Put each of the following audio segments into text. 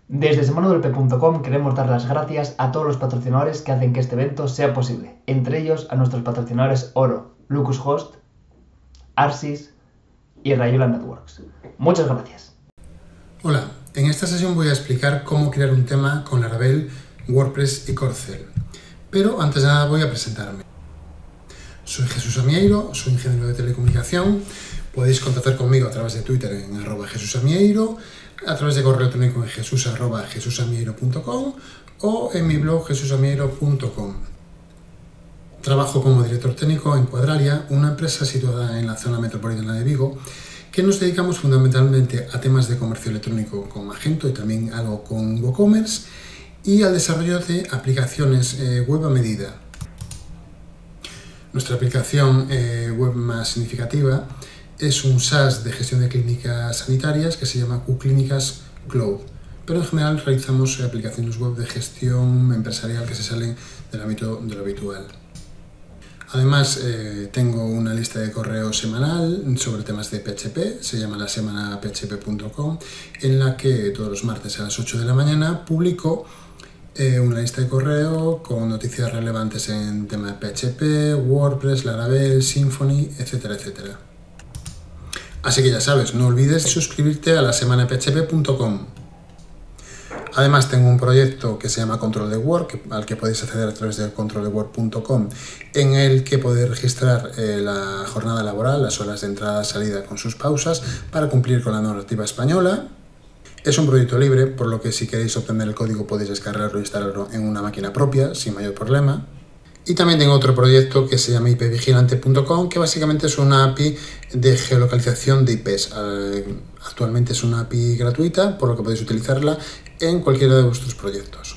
Desde semanadolp.com queremos dar las gracias a todos los patrocinadores que hacen que este evento sea posible, entre ellos a nuestros patrocinadores Oro, Lucus Host, Arsis y Rayula Networks. Muchas gracias. Hola, en esta sesión voy a explicar cómo crear un tema con Laravel, WordPress y Corcel. Pero antes de nada voy a presentarme. Soy Jesús Amieiro, soy ingeniero de telecomunicación. Podéis contactar conmigo a través de Twitter en @JesusAmieiro, a través de correo electrónico en jesus@jesusamieiro.com o en mi blog jesusamieiro.com. Trabajo como director técnico en Quadralia, una empresa situada en la zona metropolitana de Vigo, que nos dedicamos fundamentalmente a temas de comercio electrónico con Magento y también algo con WooCommerce y al desarrollo de aplicaciones web a medida. Nuestra aplicación web más significativa es un SaaS de gestión de clínicas sanitarias que se llama QClínicas Cloud, pero en general realizamos aplicaciones web de gestión empresarial que se salen del ámbito de lo habitual. Además, tengo una lista de correo semanal sobre temas de PHP, se llama la semana php.com, en la que todos los martes a las 8 de la mañana publico una lista de correo con noticias relevantes en tema de PHP, WordPress, Laravel, Symfony, etcétera, etcétera. Así que ya sabes, no olvides suscribirte a la semana php.com. Además tengo un proyecto que se llama Control de Word, al que podéis acceder a través de controldeword.com, en el que podéis registrar la jornada laboral, las horas de entrada y salida con sus pausas, para cumplir con la normativa española. Es un proyecto libre, por lo que si queréis obtener el código podéis descargarlo e instalarlo en una máquina propia, sin mayor problema. Y también tengo otro proyecto que se llama ipvigilante.com, que básicamente es una API de geolocalización de IPs. Actualmente es una API gratuita, por lo que podéis utilizarla en cualquiera de vuestros proyectos.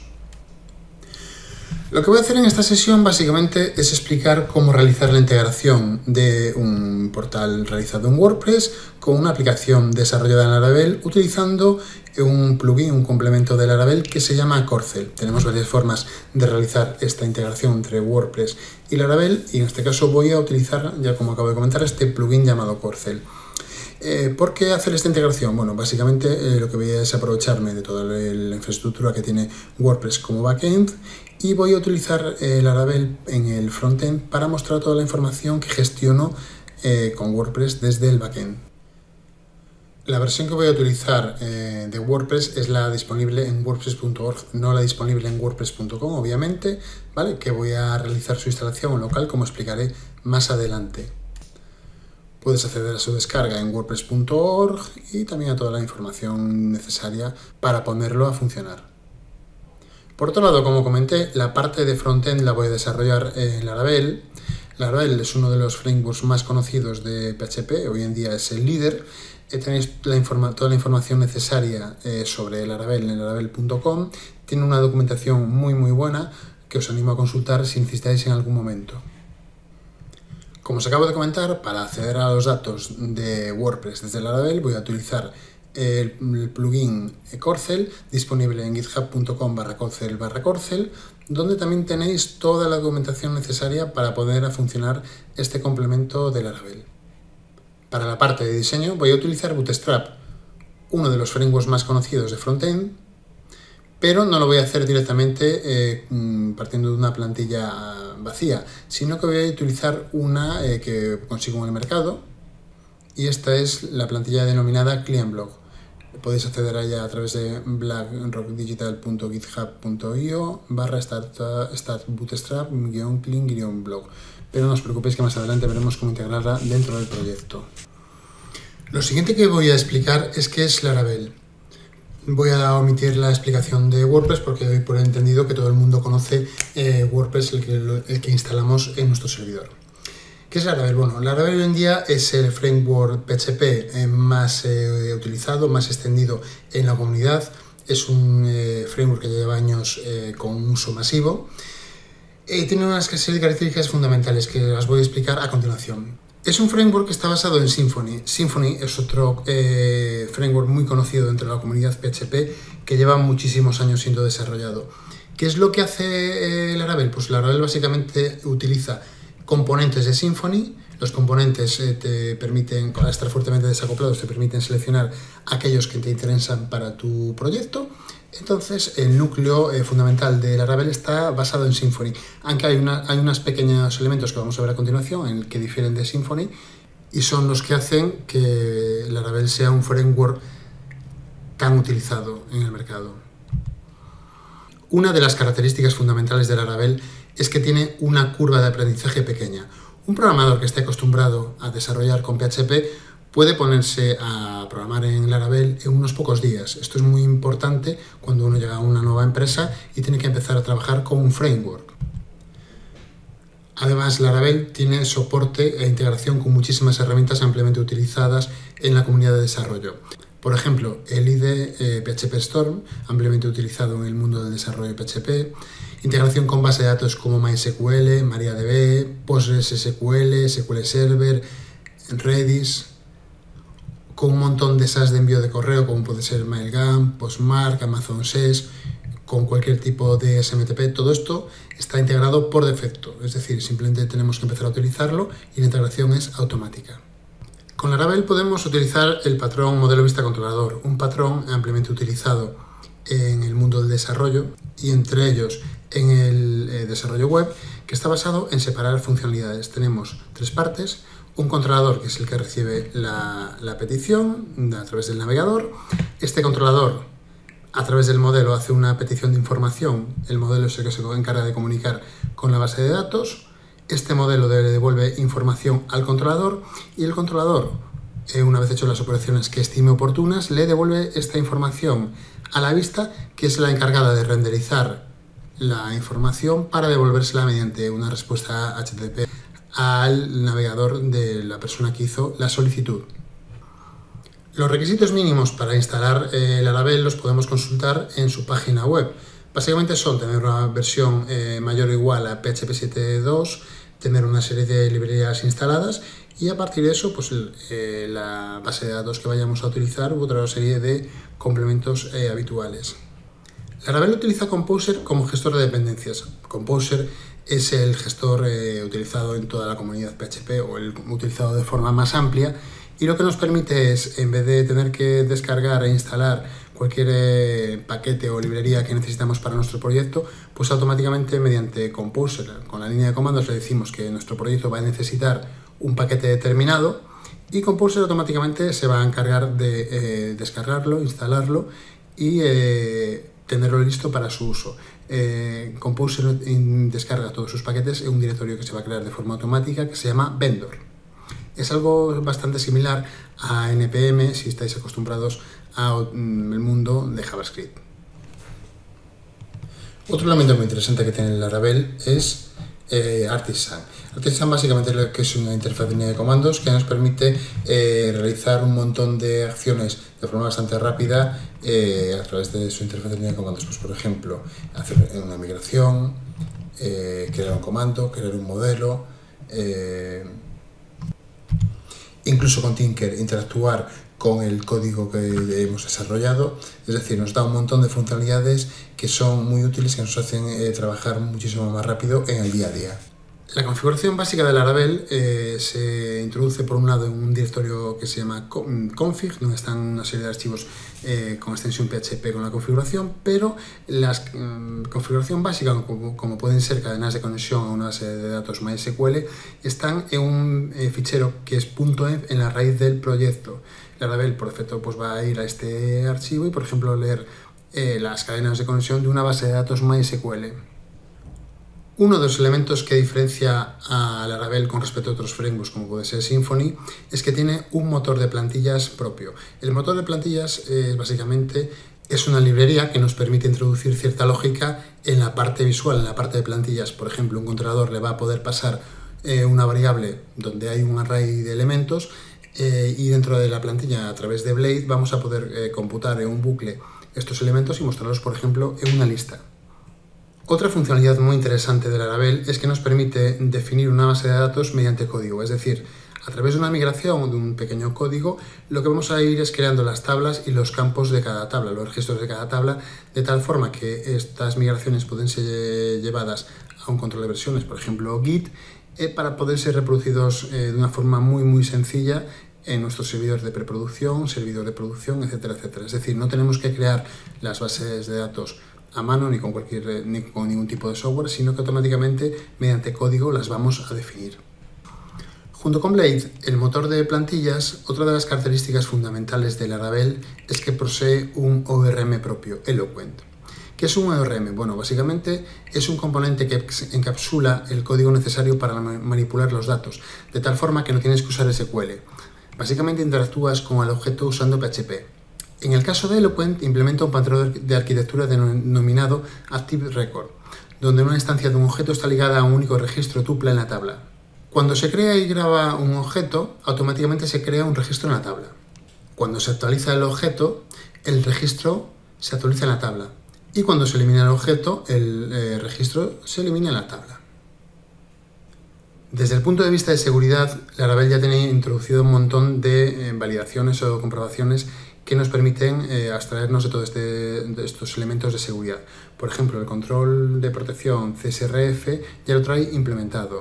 Lo que voy a hacer en esta sesión básicamente es explicar cómo realizar la integración de un portal realizado en WordPress con una aplicación desarrollada en Laravel utilizando un plugin, un complemento de Laravel que se llama Corcel. Tenemos varias formas de realizar esta integración entre WordPress y Laravel y en este caso voy a utilizar, ya como acabo de comentar, este plugin llamado Corcel. ¿Por qué hacer esta integración? Bueno, básicamente lo que voy a es aprovecharme de toda la infraestructura que tiene WordPress como backend y voy a utilizar Laravel en el frontend para mostrar toda la información que gestiono con WordPress desde el backend. La versión que voy a utilizar de WordPress es la disponible en wordpress.org, no la disponible en wordpress.com, obviamente, ¿vale? Que voy a realizar su instalación local, como explicaré más adelante. Puedes acceder a su descarga en wordpress.org y también a toda la información necesaria para ponerlo a funcionar. Por otro lado, como comenté, la parte de frontend la voy a desarrollar en Laravel. Laravel es uno de los frameworks más conocidos de PHP, hoy en día es el líder. Tenéis toda la información necesaria sobre Laravel en laravel.com. Tiene una documentación muy buena que os animo a consultar si necesitáis en algún momento. Como os acabo de comentar, para acceder a los datos de WordPress desde Laravel voy a utilizar el plugin Corcel, disponible en github.com/corcel/corcel, donde también tenéis toda la documentación necesaria para poder a funcionar este complemento de Laravel. Para la parte de diseño voy a utilizar Bootstrap, uno de los frameworks más conocidos de frontend, pero no lo voy a hacer directamente partiendo de una plantilla vacía, sino que voy a utilizar una que consigo en el mercado, y esta es la plantilla denominada ClientBlog. Podéis acceder a ella a través de blackrockdigital.github.io/startbootstrap-clean-blog, pero no os preocupéis que más adelante veremos cómo integrarla dentro del proyecto. Lo siguiente que voy a explicar es qué es Laravel. Voy a omitir la explicación de WordPress porque doy por entendido que todo el mundo conoce WordPress, el que instalamos en nuestro servidor. ¿Qué es Laravel? Bueno, Laravel hoy en día es el framework PHP más utilizado, más extendido en la comunidad. Es un framework que lleva años con un uso masivo. Tiene una serie de características fundamentales que las voy a explicar a continuación. Es un framework que está basado en Symfony. Symfony es otro framework muy conocido dentro de la comunidad PHP que lleva muchísimos años siendo desarrollado. ¿Qué es lo que hace Laravel? Pues Laravel básicamente utiliza componentes de Symfony, Los componentes te permiten, al estar fuertemente desacoplados, te permiten seleccionar aquellos que te interesan para tu proyecto. Entonces, el núcleo fundamental de Laravel está basado en Symfony, aunque hay unos pequeños elementos que vamos a ver a continuación en el que difieren de Symfony y son los que hacen que Laravel sea un framework tan utilizado en el mercado. Una de las características fundamentales de Laravel es que tiene una curva de aprendizaje pequeña. Un programador que esté acostumbrado a desarrollar con PHP puede ponerse a programar en Laravel en unos pocos días. Esto es muy importante cuando uno llega a una nueva empresa y tiene que empezar a trabajar con un framework. Además, Laravel tiene soporte e integración con muchísimas herramientas ampliamente utilizadas en la comunidad de desarrollo. Por ejemplo, el IDE PHP Storm, ampliamente utilizado en el mundo del desarrollo PHP, integración con bases de datos como MySQL, MariaDB, PostgreSQL, SQL Server, Redis, con un montón de SAS de envío de correo como puede ser Mailgun, Postmark, Amazon SES, con cualquier tipo de SMTP. Todo esto está integrado por defecto, es decir, simplemente tenemos que empezar a utilizarlo y la integración es automática. Con Laravel podemos utilizar el patrón modelo vista controlador, un patrón ampliamente utilizado en el mundo del desarrollo y entre ellos en el desarrollo web, que está basado en separar funcionalidades. Tenemos tres partes: un controlador, que es el que recibe la petición a través del navegador. Este controlador, a través del modelo, hace una petición de información. El modelo es el que se encarga de comunicar con la base de datos. Este modelo le devuelve información al controlador y el controlador, una vez hecho las operaciones que estime oportunas, le devuelve esta información a la vista, que es la encargada de renderizar la información para devolvérsela mediante una respuesta HTTP al navegador de la persona que hizo la solicitud. Los requisitos mínimos para instalar Laravel los podemos consultar en su página web. Básicamente son tener una versión mayor o igual a PHP 7.2, tener una serie de librerías instaladas y a partir de eso pues la base de datos que vayamos a utilizar u otra serie de complementos habituales. Laravel utiliza Composer como gestor de dependencias. Composer es el gestor utilizado en toda la comunidad PHP o el utilizado de forma más amplia y lo que nos permite es, en vez de tener que descargar e instalar cualquier paquete o librería que necesitamos para nuestro proyecto, pues automáticamente mediante Composer, con la línea de comandos, le decimos que nuestro proyecto va a necesitar un paquete determinado y Composer automáticamente se va a encargar de descargarlo, instalarlo y tenerlo listo para su uso. Composer descarga todos sus paquetes en un directorio que se va a crear de forma automática que se llama Vendor. Es algo bastante similar a NPM si estáis acostumbrados al mundo de JavaScript. Otro elemento muy interesante que tiene Laravel es Artisan. Artisan básicamente lo que es una interfaz de línea de comandos que nos permite realizar un montón de acciones de forma bastante rápida a través de su interfaz de línea de comandos. Pues, por ejemplo, hacer una migración, crear un comando, crear un modelo, incluso con Tinker interactuar con el código que hemos desarrollado. Es decir, nos da un montón de funcionalidades que son muy útiles, que nos hacen trabajar muchísimo más rápido en el día a día. La configuración básica de Laravel se introduce por un lado en un directorio que se llama config, donde están una serie de archivos con extensión PHP con la configuración, pero la configuración básica, como pueden ser cadenas de conexión a una base de datos MySQL, están en un fichero que es .env en la raíz del proyecto. Laravel por defecto pues va a ir a este archivo y, por ejemplo, leer las cadenas de conexión de una base de datos MySQL. Uno de los elementos que diferencia a Laravel con respecto a otros frameworks como puede ser Symfony es que tiene un motor de plantillas propio. El motor de plantillas básicamente es una librería que nos permite introducir cierta lógica en la parte visual, en la parte de plantillas. Por ejemplo, un controlador le va a poder pasar una variable donde hay un array de elementos y dentro de la plantilla, a través de Blade, vamos a poder computar en un bucle estos elementos y mostrarlos, por ejemplo, en una lista. Otra funcionalidad muy interesante de Laravel es que nos permite definir una base de datos mediante código, es decir, a través de una migración de un pequeño código, lo que vamos a ir es creando las tablas y los campos de cada tabla, los registros de cada tabla, de tal forma que estas migraciones pueden ser llevadas a un control de versiones, por ejemplo Git, para poder ser reproducidos de una forma muy sencilla en nuestros servidores de preproducción, servidor de producción, etcétera, etcétera. Es decir, no tenemos que crear las bases de datos a mano ni con ningún tipo de software, sino que automáticamente mediante código las vamos a definir. Junto con Blade, el motor de plantillas, otra de las características fundamentales de Laravel es que posee un ORM propio, Eloquent. ¿Qué es un ORM? Bueno, básicamente es un componente que encapsula el código necesario para manipular los datos, de tal forma que no tienes que usar SQL. Básicamente interactúas con el objeto usando PHP. En el caso de Eloquent, implementa un patrón de arquitectura denominado Active Record, donde una instancia de un objeto está ligada a un único registro tuple en la tabla. Cuando se crea y graba un objeto, automáticamente se crea un registro en la tabla. Cuando se actualiza el objeto, el registro se actualiza en la tabla. Y cuando se elimina el objeto, el registro se elimina en la tabla. Desde el punto de vista de seguridad, Laravel ya tiene introducido un montón de validaciones o comprobaciones que nos permiten abstraernos de todos estos elementos de seguridad. Por ejemplo, el control de protección CSRF ya lo trae implementado.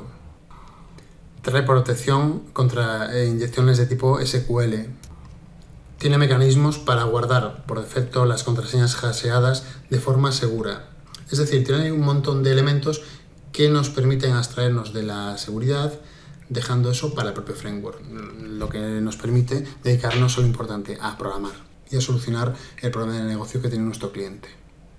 Trae protección contra inyecciones de tipo SQL. Tiene mecanismos para guardar por defecto las contraseñas hasheadas de forma segura. Es decir, tiene un montón de elementos que nos permiten abstraernos de la seguridad, dejando eso para el propio framework, lo que nos permite dedicarnos a lo importante, a programar y a solucionar el problema de negocio que tiene nuestro cliente.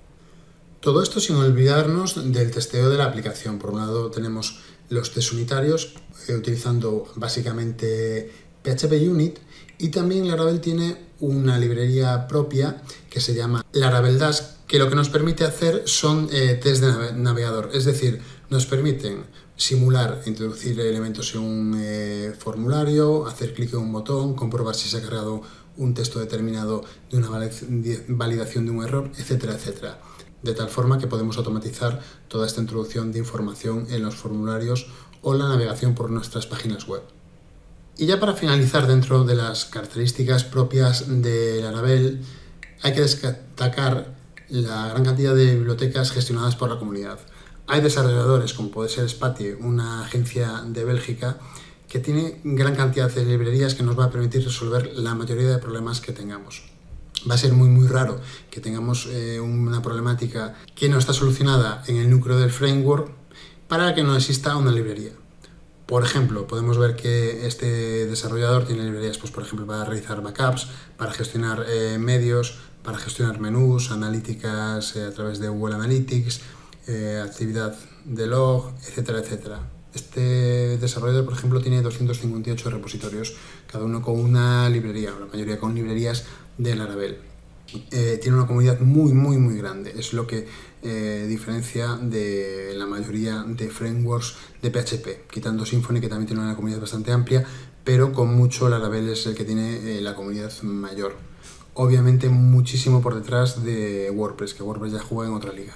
Todo esto sin olvidarnos del testeo de la aplicación. Por un lado tenemos los test unitarios utilizando básicamente PHP Unit, y también Laravel tiene una librería propia que se llama Laravel Dash, que lo que nos permite hacer son test de navegador, es decir, nos permiten simular, introducir elementos en un formulario, hacer clic en un botón, comprobar si se ha cargado un texto determinado de una validación de un error, etcétera, etcétera. De tal forma que podemos automatizar toda esta introducción de información en los formularios o la navegación por nuestras páginas web. Y ya para finalizar, dentro de las características propias de Laravel, hay que destacar la gran cantidad de bibliotecas gestionadas por la comunidad. Hay desarrolladores, como puede ser Spatie, una agencia de Bélgica, que tiene gran cantidad de librerías que nos va a permitir resolver la mayoría de problemas que tengamos. Va a ser muy raro que tengamos una problemática que no está solucionada en el núcleo del framework para que no exista una librería. Por ejemplo, podemos ver que este desarrollador tiene librerías, pues, por ejemplo, para realizar backups, para gestionar medios, para gestionar menús, analíticas a través de Google Analytics, actividad de log, etcétera, etcétera. Este desarrollador, por ejemplo, tiene 258 repositorios, cada uno con una librería, o la mayoría con librerías de Laravel. Tiene una comunidad muy grande, es lo que diferencia de la mayoría de frameworks de PHP, quitando Symfony, que también tiene una comunidad bastante amplia, pero con mucho Laravel es el que tiene la comunidad mayor. Obviamente muchísimo por detrás de WordPress, que WordPress ya juega en otra liga.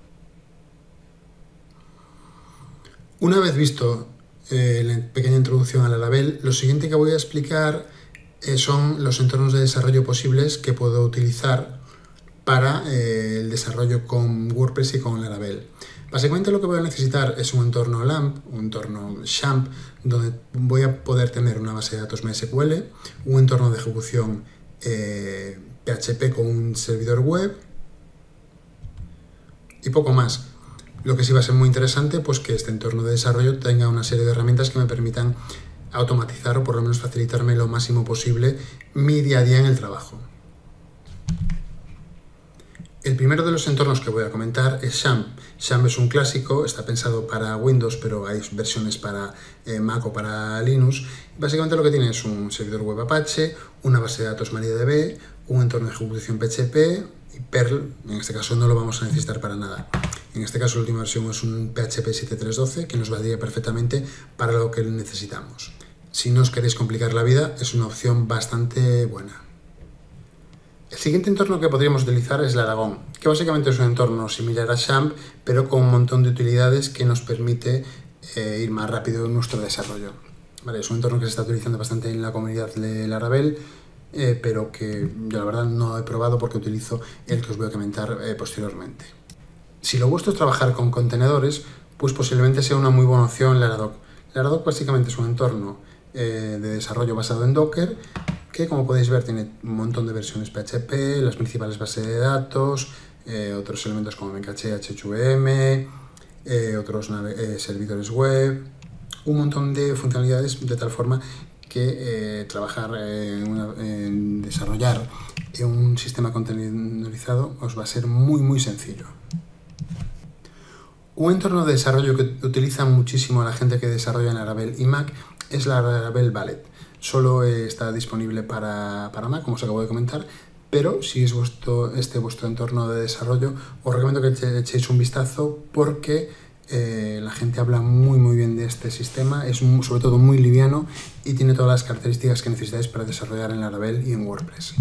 Una vez visto la pequeña introducción a Laravel, lo siguiente que voy a explicar son los entornos de desarrollo posibles que puedo utilizar para el desarrollo con WordPress y con Laravel. Básicamente lo que voy a necesitar es un entorno LAMP, un entorno XAMPP, donde voy a poder tener una base de datos MySQL, un entorno de ejecución PHP con un servidor web y poco más. Lo que sí va a ser muy interesante, pues que este entorno de desarrollo tenga una serie de herramientas que me permitan automatizar o por lo menos facilitarme lo máximo posible mi día a día en el trabajo. El primero de los entornos que voy a comentar es XAMPP. XAMPP es un clásico, está pensado para Windows, pero hay versiones para Mac o para Linux. Básicamente lo que tiene es un servidor web Apache, una base de datos MariaDB, un entorno de ejecución PHP y Perl. En este caso no lo vamos a necesitar para nada. En este caso la última versión es un PHP 7.3.12 que nos valdría perfectamente para lo que necesitamos. Si no os queréis complicar la vida, es una opción bastante buena. El siguiente entorno que podríamos utilizar es Laragon, que básicamente es un entorno similar a XAMPP, pero con un montón de utilidades que nos permite ir más rápido en nuestro desarrollo. Vale, es un entorno que se está utilizando bastante en la comunidad de Laravel, pero que yo la verdad no he probado porque utilizo el que os voy a comentar posteriormente. Si lo vuestro es trabajar con contenedores, pues posiblemente sea una muy buena opción Laradoc, Laradoc básicamente es un entorno de desarrollo basado en Docker que, como podéis ver, tiene un montón de versiones PHP, las principales bases de datos, otros elementos como Mcache, HVM, otros servidores web, un montón de funcionalidades, de tal forma que trabajar en desarrollar un sistema containerizado os va a ser muy sencillo. Un entorno de desarrollo que utiliza muchísimo la gente que desarrolla en Laravel y Mac es la Laravel Ballet. Solo está disponible para Mac, como os acabo de comentar, pero si es vuestro entorno de desarrollo, os recomiendo que echéis un vistazo porque la gente habla muy bien de este sistema, es sobre todo muy liviano y tiene todas las características que necesitáis para desarrollar en Laravel y en WordPress.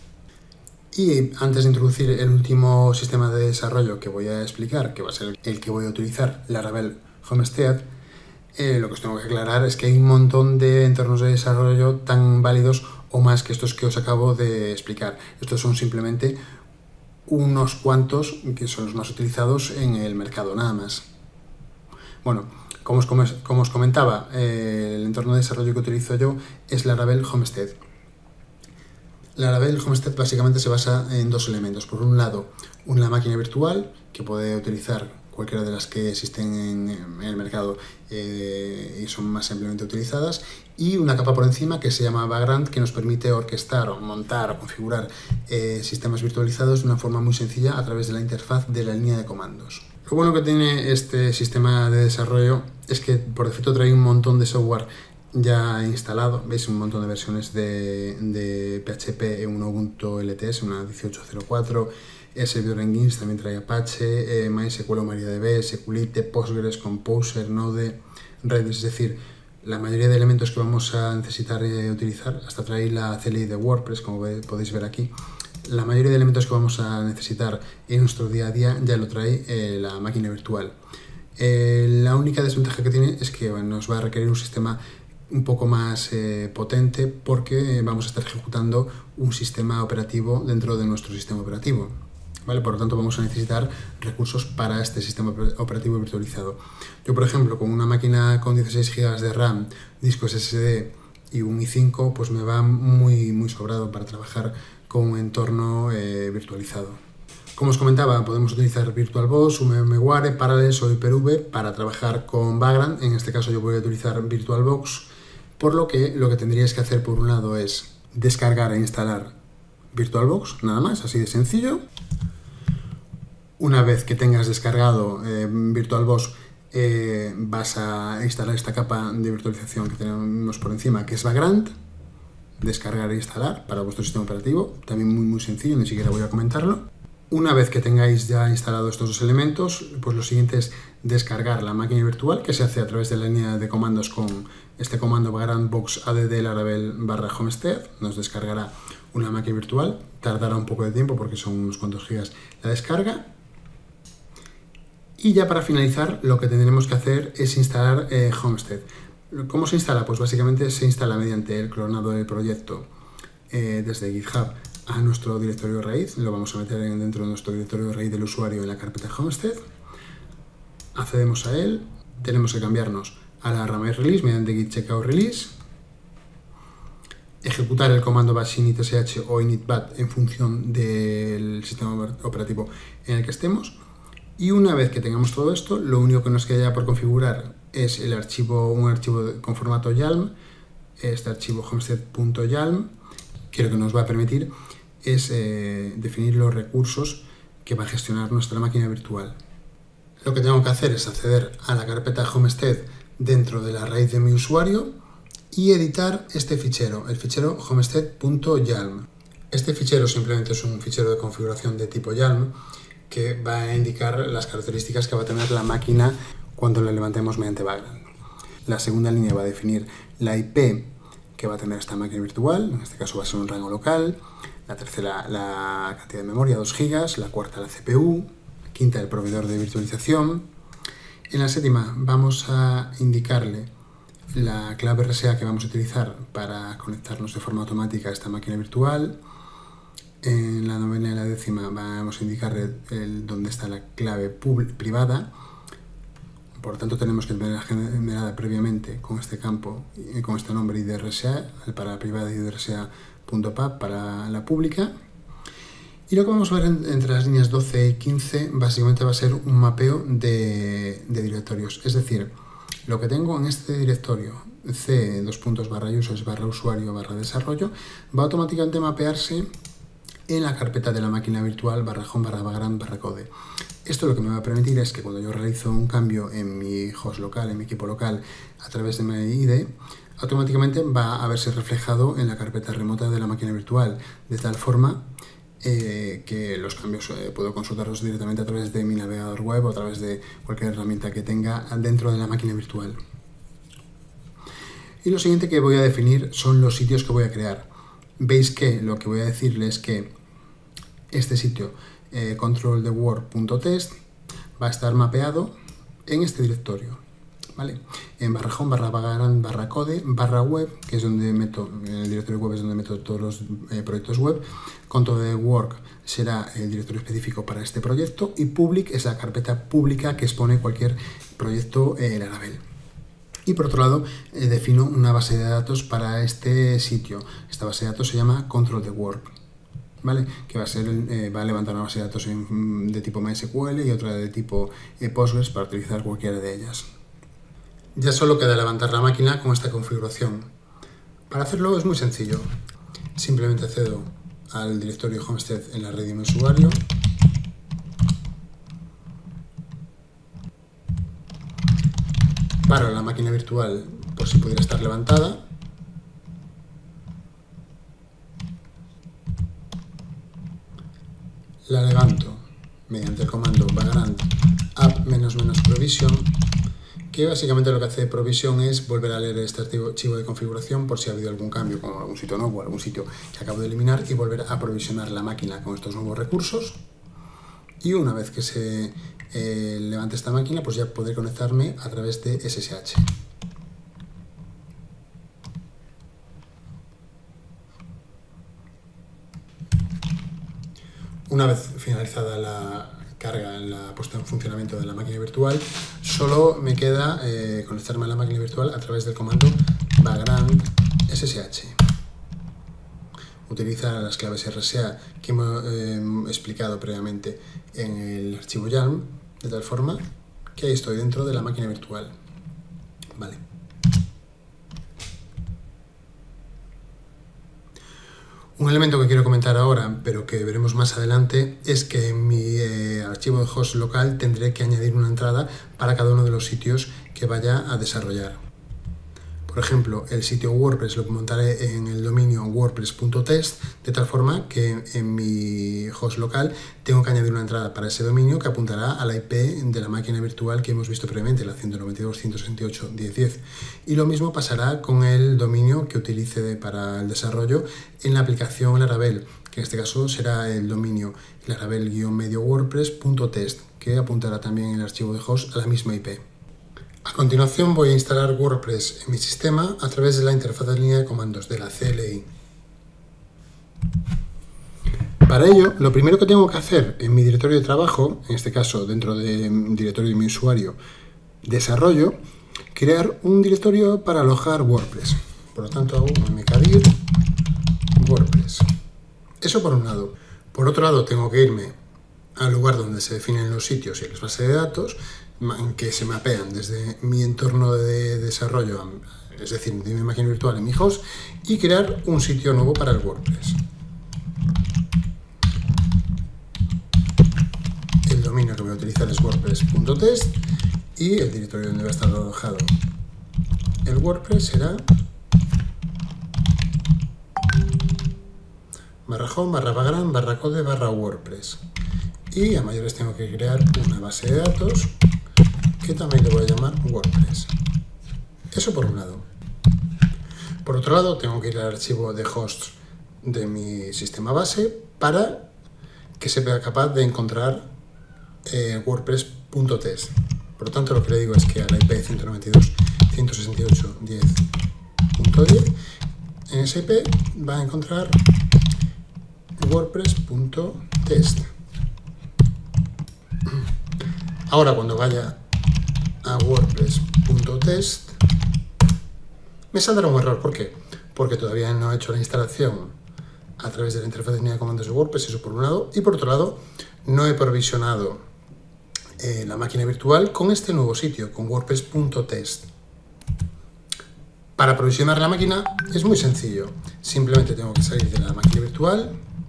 Y antes de introducir el último sistema de desarrollo que voy a explicar, que va a ser el que voy a utilizar, Laravel Homestead, lo que os tengo que aclarar es que hay un montón de entornos de desarrollo tan válidos o más que estos que os acabo de explicar. Estos son simplemente unos cuantos que son los más utilizados en el mercado, nada más. Bueno, como os comentaba, el entorno de desarrollo que utilizo yo es Laravel Homestead. Laravel Homestead básicamente se basa en dos elementos. Por un lado, una máquina virtual que puede utilizar cualquiera de las que existen en el mercado y son más ampliamente utilizadas, y una capa por encima que se llama Vagrant, que nos permite orquestar o montar o configurar sistemas virtualizados de una forma muy sencilla a través de la interfaz de la línea de comandos. Lo bueno que tiene este sistema de desarrollo es que por defecto trae un montón de software ya instalado. Veis un montón de versiones de PHP en una Ubuntu LTS, una 18.04, el servidor en GIMS también trae Apache, MySQL o MariaDB, SQLite, Postgres, Composer, Node, Redis, es decir, la mayoría de elementos que vamos a necesitar utilizar, hasta trae la CLI de WordPress, como podéis ver aquí. La mayoría de elementos que vamos a necesitar en nuestro día a día ya lo trae la máquina virtual. La única desventaja que tiene es que nos va a requerir un sistema un poco más potente porque vamos a estar ejecutando un sistema operativo dentro de nuestro sistema operativo, ¿vale? Por lo tanto, vamos a necesitar recursos para este sistema operativo virtualizado. Yo, por ejemplo, con una máquina con 16 GB de RAM, discos SSD y un i5, pues me va muy sobrado para trabajar con un entorno virtualizado. Como os comentaba, podemos utilizar VirtualBox, VMware, Parallels o Hyper-V para trabajar con Vagrant. En este caso yo voy a utilizar VirtualBox, por lo que tendríais que hacer por un lado es descargar e instalar VirtualBox, nada más, así de sencillo. Una vez que tengas descargado VirtualBox, vas a instalar esta capa de virtualización que tenemos por encima, que es Vagrant. Descargar e instalar para vuestro sistema operativo, también muy sencillo, ni siquiera voy a comentarlo. Una vez que tengáis ya instalado estos dos elementos, pues lo siguiente es descargar la máquina virtual, que se hace a través de la línea de comandos con este comando Vagrant Box add Laravel /homestead. Nos descargará una máquina virtual, tardará un poco de tiempo porque son unos cuantos gigas la descarga. Y ya para finalizar, lo que tendremos que hacer es instalar Homestead. ¿Cómo se instala? Pues básicamente se instala mediante el clonado del proyecto desde GitHub a nuestro directorio raíz. Lo vamos a meter dentro de nuestro directorio raíz del usuario en la carpeta Homestead. Accedemos a él. Tenemos que cambiarnos a la rama de release mediante git checkout release. Ejecutar el comando bash init.sh o init.bat en función del sistema operativo en el que estemos. Y una vez que tengamos todo esto, lo único que nos queda por configurar es un archivo con formato YAML, este archivo homestead.yaml, que lo que nos va a permitir es definir los recursos que va a gestionar nuestra máquina virtual. Lo que tengo que hacer es acceder a la carpeta Homestead dentro de la raíz de mi usuario y editar este fichero, el fichero homestead.yaml. Este fichero simplemente es un fichero de configuración de tipo YAML que va a indicar las características que va a tener la máquina cuando la levantemos mediante Vagrant. La segunda línea va a definir la IP que va a tener esta máquina virtual, en este caso va a ser un rango local. La tercera, la cantidad de memoria, 2 GB, la cuarta, la CPU, la quinta, el proveedor de virtualización. En la séptima vamos a indicarle la clave RSA que vamos a utilizar para conectarnos de forma automática a esta máquina virtual. En la novena y la décima vamos a indicarle dónde está la clave privada, Por lo tanto, tenemos que tener generada previamente con este campo, con este nombre IDRSA, para la privada IDRSA.pub para la pública. Y lo que vamos a ver entre las líneas 12 y 15 básicamente va a ser un mapeo de directorios. Es decir, lo que tengo en este directorio c:/users/usuario/desarrollo va automáticamente a mapearse en la carpeta de la máquina virtual /home/background/code. Esto lo que me va a permitir es que cuando yo realizo un cambio en mi host local, en mi equipo local, a través de mi ID, automáticamente va a verse reflejado en la carpeta remota de la máquina virtual, de tal forma que los cambios puedo consultarlos directamente a través de mi navegador web o a través de cualquier herramienta que tenga dentro de la máquina virtual. Y lo siguiente que voy a definir son los sitios que voy a crear. Veis que lo que voy a decirle es que este sitio controlthework.test va a estar mapeado en este directorio, ¿vale? En /home/background/code/web, que es donde meto, en el directorio web es donde meto todos los proyectos web. Controlthework será el directorio específico para este proyecto y public es la carpeta pública que expone cualquier proyecto Laravel. Y por otro lado, defino una base de datos para este sitio. Esta base de datos se llama controlthework, ¿vale? Que va a levantar una base de datos de tipo MySQL y otra de tipo Postgres para utilizar cualquiera de ellas. Ya solo queda levantar la máquina con esta configuración. Para hacerlo es muy sencillo. Simplemente accedo al directorio Homestead en la red de mi usuario. Paro la máquina virtual por si pudiera estar levantada. La levanto mediante el comando background app-provision, que básicamente lo que hace provision es volver a leer este archivo de configuración por si ha habido algún cambio con algún sitio nuevo o algún sitio que acabo de eliminar y volver a provisionar la máquina con estos nuevos recursos. Y una vez que se levante esta máquina, pues ya podré conectarme a través de SSH. Una vez finalizada la carga, la puesta en funcionamiento de la máquina virtual, solo me queda conectarme a la máquina virtual a través del comando background SSH. Utiliza las claves RSA que hemos explicado previamente en el archivo YARN, de tal forma que ahí estoy dentro de la máquina virtual. Vale. Un elemento que quiero comentar ahora, pero que veremos más adelante, es que en mi archivo de host local tendré que añadir una entrada para cada uno de los sitios que vaya a desarrollar. Por ejemplo, el sitio WordPress lo montaré en el dominio wordpress.test, de tal forma que en mi host local tengo que añadir una entrada para ese dominio que apuntará a la IP de la máquina virtual que hemos visto previamente, la 192.168.10.10. Y lo mismo pasará con el dominio que utilice para el desarrollo en la aplicación Laravel, que en este caso será el dominio laravel-wordpress.test, que apuntará también en el archivo de host a la misma IP. A continuación voy a instalar WordPress en mi sistema a través de la interfaz de línea de comandos de la CLI. Para ello, lo primero que tengo que hacer en mi directorio de trabajo, en este caso dentro del directorio de mi usuario, desarrollo, crear un directorio para alojar WordPress. Por lo tanto, hago un mkdir WordPress. Eso por un lado. Por otro lado, tengo que irme al lugar donde se definen los sitios y las bases de datos, que se mapean desde mi entorno de desarrollo, es decir, de mi máquina virtual en mi host, y crear un sitio nuevo para el WordPress. El dominio que voy a utilizar es wordpress.test y el directorio donde va a estar alojado el WordPress será /home/background/code/WordPress. Y a mayores tengo que crear una base de datos que también le voy a llamar WordPress. Eso por un lado. Por otro lado, tengo que ir al archivo de hosts de mi sistema base para que sea capaz de encontrar WordPress.test. Por lo tanto, lo que le digo es que a la IP 192.168.10.10, en esa IP va a encontrar WordPress.test. Ahora, cuando vaya a wordpress.test, me saldrá un error. ¿Por qué? Porque todavía no he hecho la instalación a través de la interfaz de línea de comandos de WordPress, eso por un lado, y por otro lado, no he provisionado la máquina virtual con este nuevo sitio, con wordpress.test. Para provisionar la máquina es muy sencillo, simplemente tengo que salir de la máquina virtual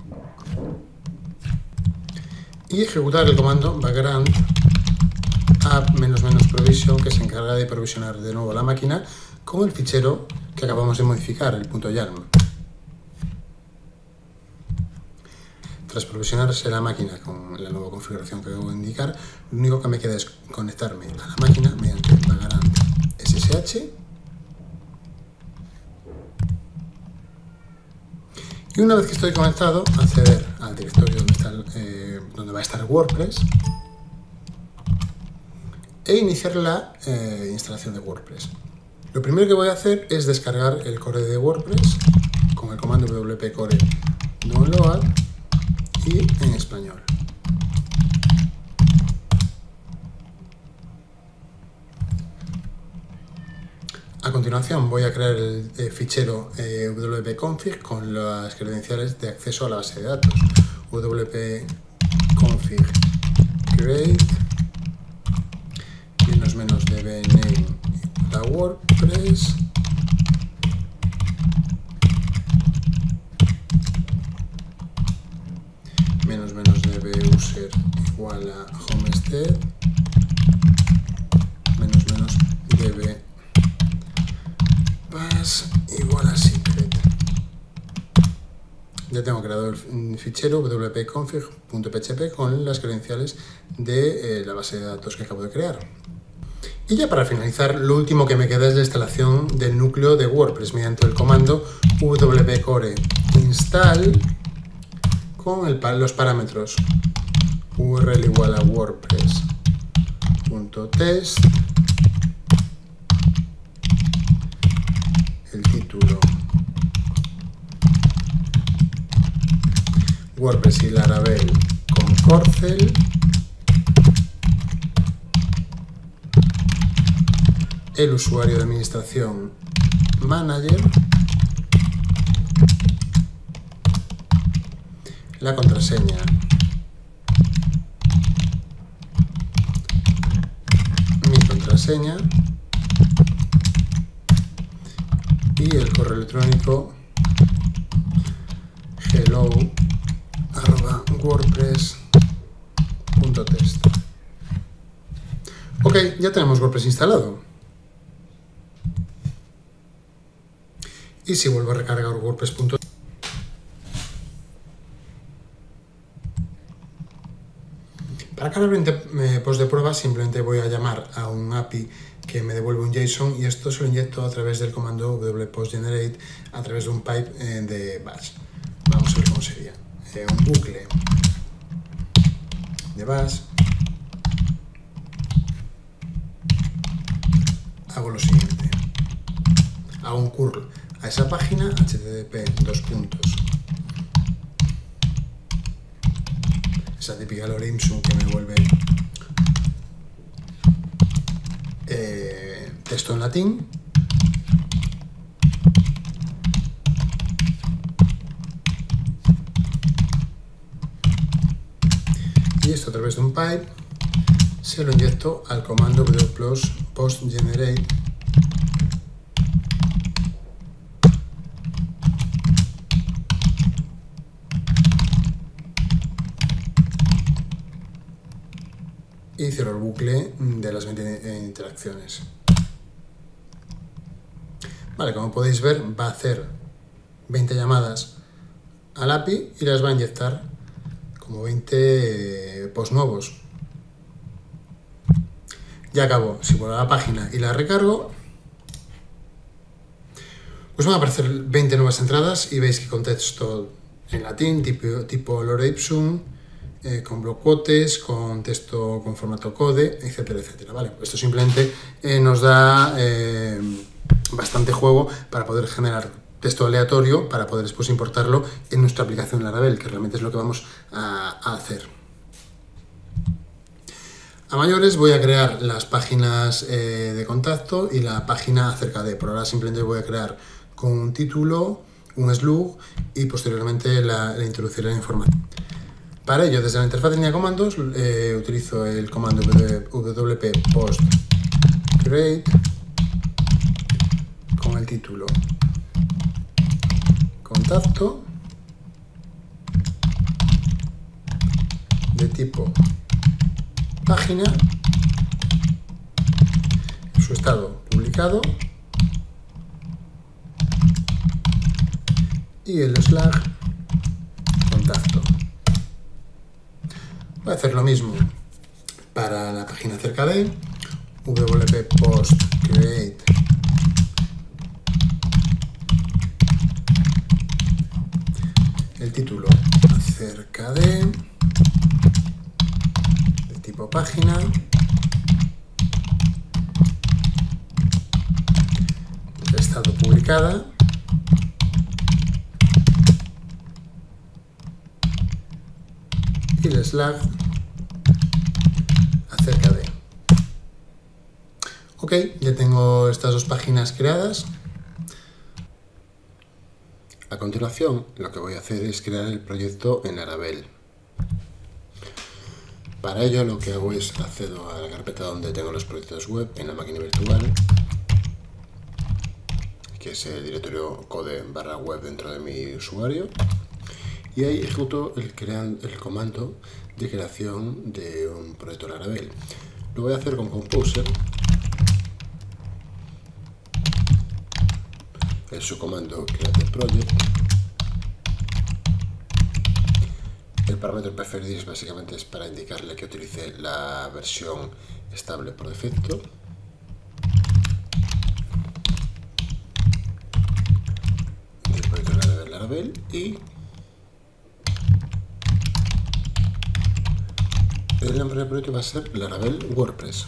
y ejecutar el comando background app --provision, que se encarga de provisionar de nuevo la máquina con el fichero que acabamos de modificar, el .yarn. Tras provisionarse la máquina con la nueva configuración que acabo de indicar, lo único que me queda es conectarme a la máquina mediante background SSH. Y una vez que estoy conectado, acceder al directorio donde va a estar WordPress e iniciar la instalación de WordPress. Lo primero que voy a hacer es descargar el core de WordPress con el comando wp core download y en español. A continuación voy a crear el fichero wp-config con las credenciales de acceso a la base de datos. wp-config create -dbname la WordPress -dbuser igual a homestead -db pass igual a secret. Ya tengo creado el fichero wp-config.php con las credenciales de la base de datos que acabo de crear. Y ya para finalizar, lo último que me queda es la instalación del núcleo de WordPress mediante el comando wp-core install con los parámetros url igual a wordpress.test, el título WordPress y Laravel con Corcel, el usuario de administración manager, la contraseña, mi contraseña y el correo electrónico hello@wordpress.test. Ok, ya tenemos WordPress instalado. Y si vuelvo a recargar WordPress.test, para cargar un post de prueba simplemente voy a llamar a un API que me devuelve un JSON y esto se lo inyecto a través del comando wpostgenerate a través de un pipe de bash. Vamos a ver cómo sería. Un bucle de bash. Hago lo siguiente. Hago un curl a esa página, http:// esa típica lorem ipsum que me vuelve texto en latín. Y esto a través de un pipe se lo inyecto al comando wp-postgenerate y cierro el bucle de las 20 interacciones. Vale, como podéis ver, va a hacer 20 llamadas al API y las va a inyectar como 20 posts nuevos. Ya acabo. Si vuelvo a la página y la recargo, pues van a aparecer 20 nuevas entradas y veis que con texto en latín, tipo lorem ipsum, con block quotes, con texto con formato code, etcétera, etcétera. ¿Vale? Esto simplemente nos da bastante juego para poder generar texto aleatorio, para poder después importarlo en nuestra aplicación Laravel, que realmente es lo que vamos a hacer. A mayores voy a crear las páginas de contacto y la página acerca de. Por ahora simplemente voy a crear con un título, un slug y posteriormente la introduciré la información. Para ello, desde la interfaz de línea de comandos, utilizo el comando wp post create con el título contacto de tipo página, su estado publicado y el slag contacto. Voy a hacer lo mismo para la página acerca de wp post create el título acerca de tipo página, estado publicada y el slag acerca de. Ok, ya tengo estas dos páginas creadas. A continuación, lo que voy a hacer es crear el proyecto en Laravel. Para ello, lo que hago es accedo a la carpeta donde tengo los proyectos web en la máquina virtual, que es el directorio code/web dentro de mi usuario, y ahí ejecuto el comando de creación de un proyecto Laravel. Lo voy a hacer con Composer. Es su comando create project. El parámetro preferido básicamente es para indicarle que utilice la versión estable por defecto. Del proyecto Laravel y el nombre del proyecto va a ser Laravel WordPress.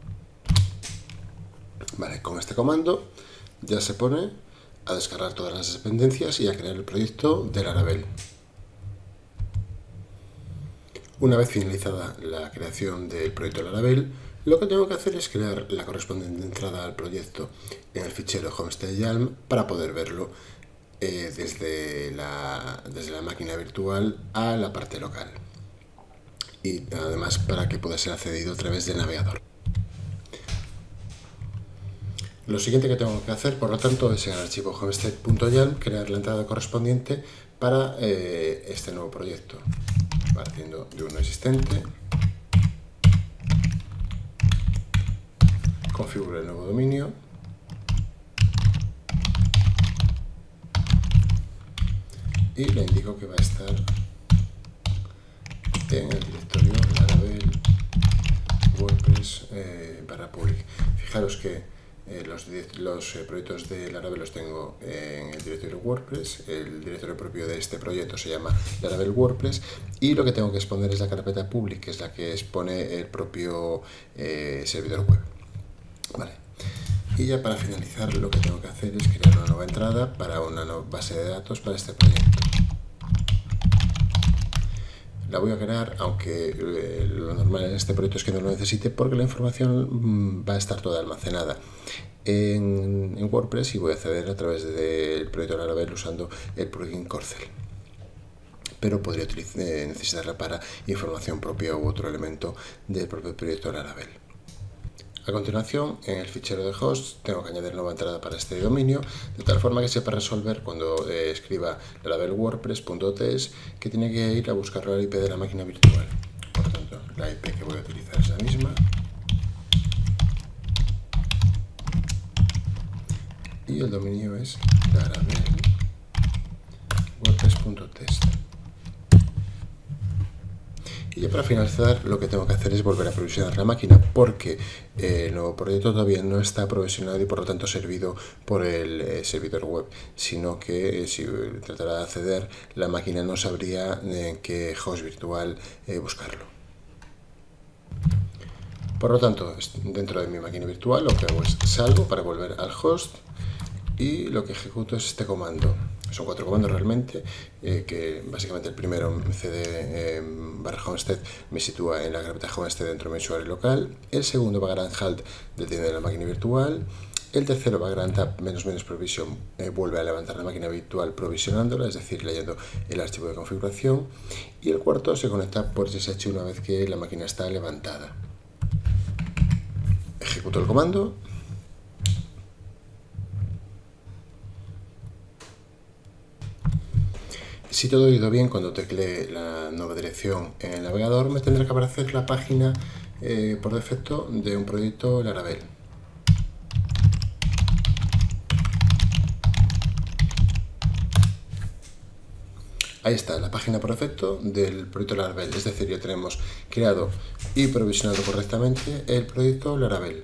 Vale, con este comando ya se pone a descargar todas las dependencias y a crear el proyecto de Laravel. Una vez finalizada la creación del proyecto Laravel, lo que tengo que hacer es crear la correspondiente entrada al proyecto en el fichero Homestead-Yalm para poder verlo desde la máquina virtual a la parte local. Y además para que pueda ser accedido a través del navegador. Lo siguiente que tengo que hacer, por lo tanto, es en el archivo homestead.yalm crear la entrada correspondiente para este nuevo proyecto, partiendo de uno existente. Configuro el nuevo dominio. Y le indico que va a estar en el directorio Laravel WordPress /public. Fijaros que los proyectos de Laravel los tengo en el directorio WordPress. El directorio propio de este proyecto se llama Laravel WordPress y lo que tengo que exponer es la carpeta public, que es la que expone el propio servidor web. Vale. Y ya para finalizar, lo que tengo que hacer es crear una nueva entrada para una nueva base de datos para este proyecto. La voy a crear, aunque lo normal en este proyecto es que no lo necesite, porque la información va a estar toda almacenada en WordPress y voy a acceder a través del proyecto Laravel usando el plugin Corcel. Pero podría necesitarla para información propia u otro elemento del propio proyecto Laravel. A continuación, en el fichero de host tengo que añadir nueva entrada para este dominio, de tal forma que sepa resolver cuando escriba Laravel WordPress.ts que tiene que ir a buscar la IP de la máquina virtual. Por lo tanto, la IP que voy a utilizar es la misma. Y el dominio es Laravel WordPress.test. Y ya para finalizar, lo que tengo que hacer es volver a provisionar la máquina porque el nuevo proyecto todavía no está provisionado y por lo tanto servido por el servidor web, sino que si tratara de acceder, la máquina no sabría en qué host virtual buscarlo. Por lo tanto, dentro de mi máquina virtual lo que hago es salgo para volver al host y lo que ejecuto es este comando Son 4 comandos realmente, que básicamente el primero, cd /homestead, me sitúa en la carpeta homestead dentro de mi usuario local. El segundo, vagrant halt, detiene la máquina virtual. El tercero, vagrant app --provision, vuelve a levantar la máquina virtual provisionándola, es decir, leyendo el archivo de configuración. Y el cuarto se conecta por SSH una vez que la máquina está levantada. Ejecuto el comando. Si todo ha ido bien, cuando teclee la nueva dirección en el navegador, me tendrá que aparecer la página por defecto de un proyecto Laravel. Ahí está, la página por defecto del proyecto Laravel, es decir, ya tenemos creado y provisionado correctamente el proyecto Laravel.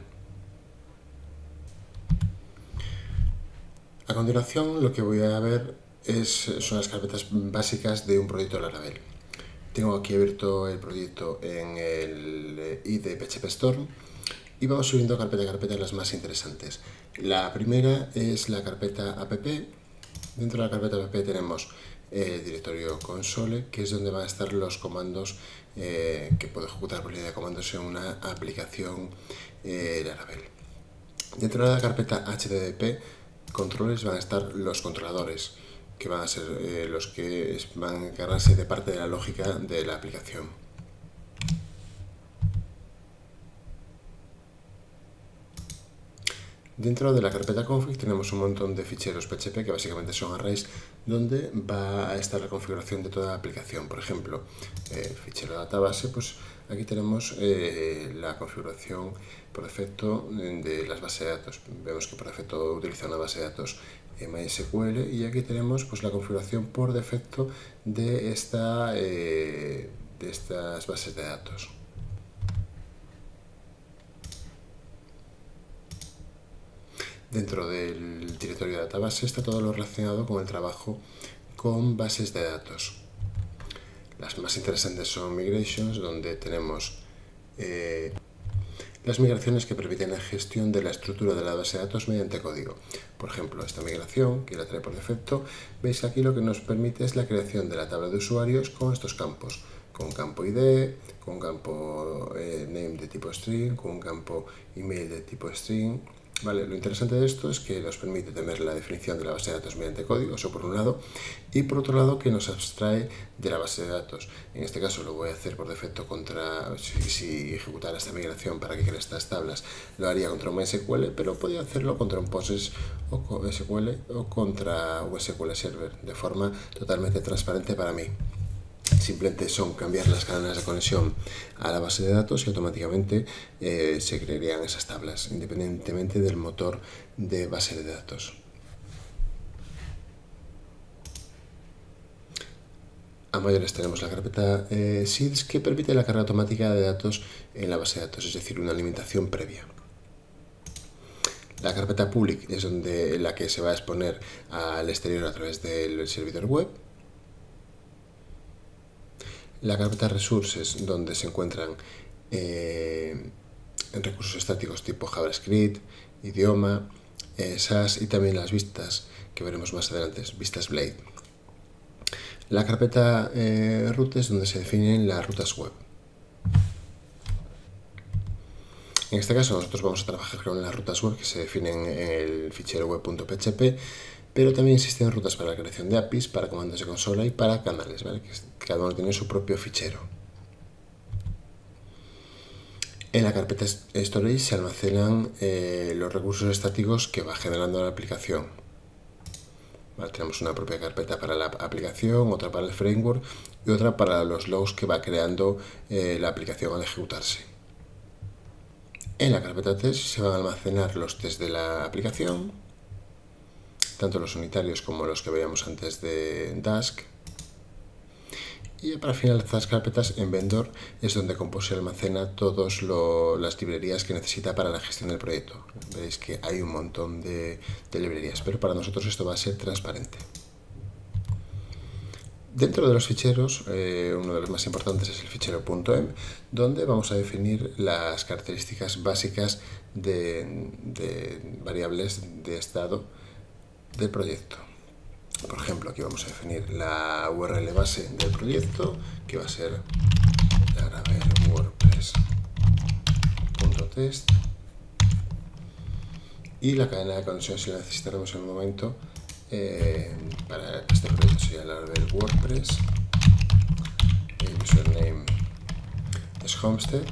A continuación, lo que voy a ver son las carpetas básicas de un proyecto Laravel. Tengo aquí abierto el proyecto en el IDE PHP Storm y vamos subiendo carpeta a carpeta las más interesantes. La primera es la carpeta app. Dentro de la carpeta app tenemos el directorio console, que es donde van a estar los comandos que puedo ejecutar por línea de comandos en una aplicación Laravel. Dentro de la carpeta HTTP controles van a estar los controladores, que van a ser los que van a encargarse de parte de la lógica de la aplicación. Dentro de la carpeta config tenemos un montón de ficheros PHP que básicamente son arrays donde va a estar la configuración de toda la aplicación. Por ejemplo, fichero database, pues aquí tenemos la configuración por defecto de las bases de datos. Vemos que por defecto utiliza una base de datos MySQL y aquí tenemos pues la configuración por defecto de estas bases de datos. Dentro del directorio de database está todo lo relacionado con el trabajo con bases de datos. Las más interesantes son migrations, donde tenemos las migraciones que permiten la gestión de la estructura de la base de datos mediante código. Por ejemplo, esta migración, que la trae por defecto, veis aquí lo que nos permite es la creación de la tabla de usuarios con estos campos, con un campo ID, con un campo name de tipo string, con un campo email de tipo string. Vale, lo interesante de esto es que nos permite tener la definición de la base de datos mediante código, eso por un lado, y por otro lado que nos abstrae de la base de datos. En este caso lo voy a hacer por defecto si ejecutara esta migración para que cree estas tablas, lo haría contra un MySQL, pero podría hacerlo contra un PostgreSQL o contra un SQL Server, de forma totalmente transparente para mí. Simplemente son cambiar las cadenas de conexión a la base de datos y automáticamente se crearían esas tablas, independientemente del motor de base de datos. A mayores tenemos la carpeta seeds, que permite la carga automática de datos en la base de datos, es decir, una alimentación previa. La carpeta public es la que se va a exponer al exterior a través del servidor web. La carpeta resources, donde se encuentran recursos estáticos tipo JavaScript, idioma, SAS y también las vistas que veremos más adelante, vistas Blade. La carpeta routes, donde se definen las rutas web. En este caso nosotros vamos a trabajar con las rutas web que se definen en el fichero web.php, pero también existen rutas para la creación de APIs, para comandos de consola y para canales, ¿vale? Que cada uno tiene su propio fichero. En la carpeta storage se almacenan los recursos estáticos que va generando la aplicación. Vale, tenemos una propia carpeta para la aplicación, otra para el framework y otra para los logs que va creando la aplicación al ejecutarse. En la carpeta test se van a almacenar los tests de la aplicación, tanto los unitarios como los que veíamos antes de Dask. Y para finalizar las carpetas, en Vendor es donde Compose almacena todas las librerías que necesita para la gestión del proyecto. Veis que hay un montón de librerías, pero para nosotros esto va a ser transparente. Dentro de los ficheros, uno de los más importantes es el fichero .env, donde vamos a definir las características básicas de variables de estado del proyecto. Por ejemplo, aquí vamos a definir la URL base del proyecto, que va a ser Laravel WordPress.test, y la cadena de conexión, si la necesitaremos en un momento, para este proyecto sería Laravel WordPress, el username es Homestead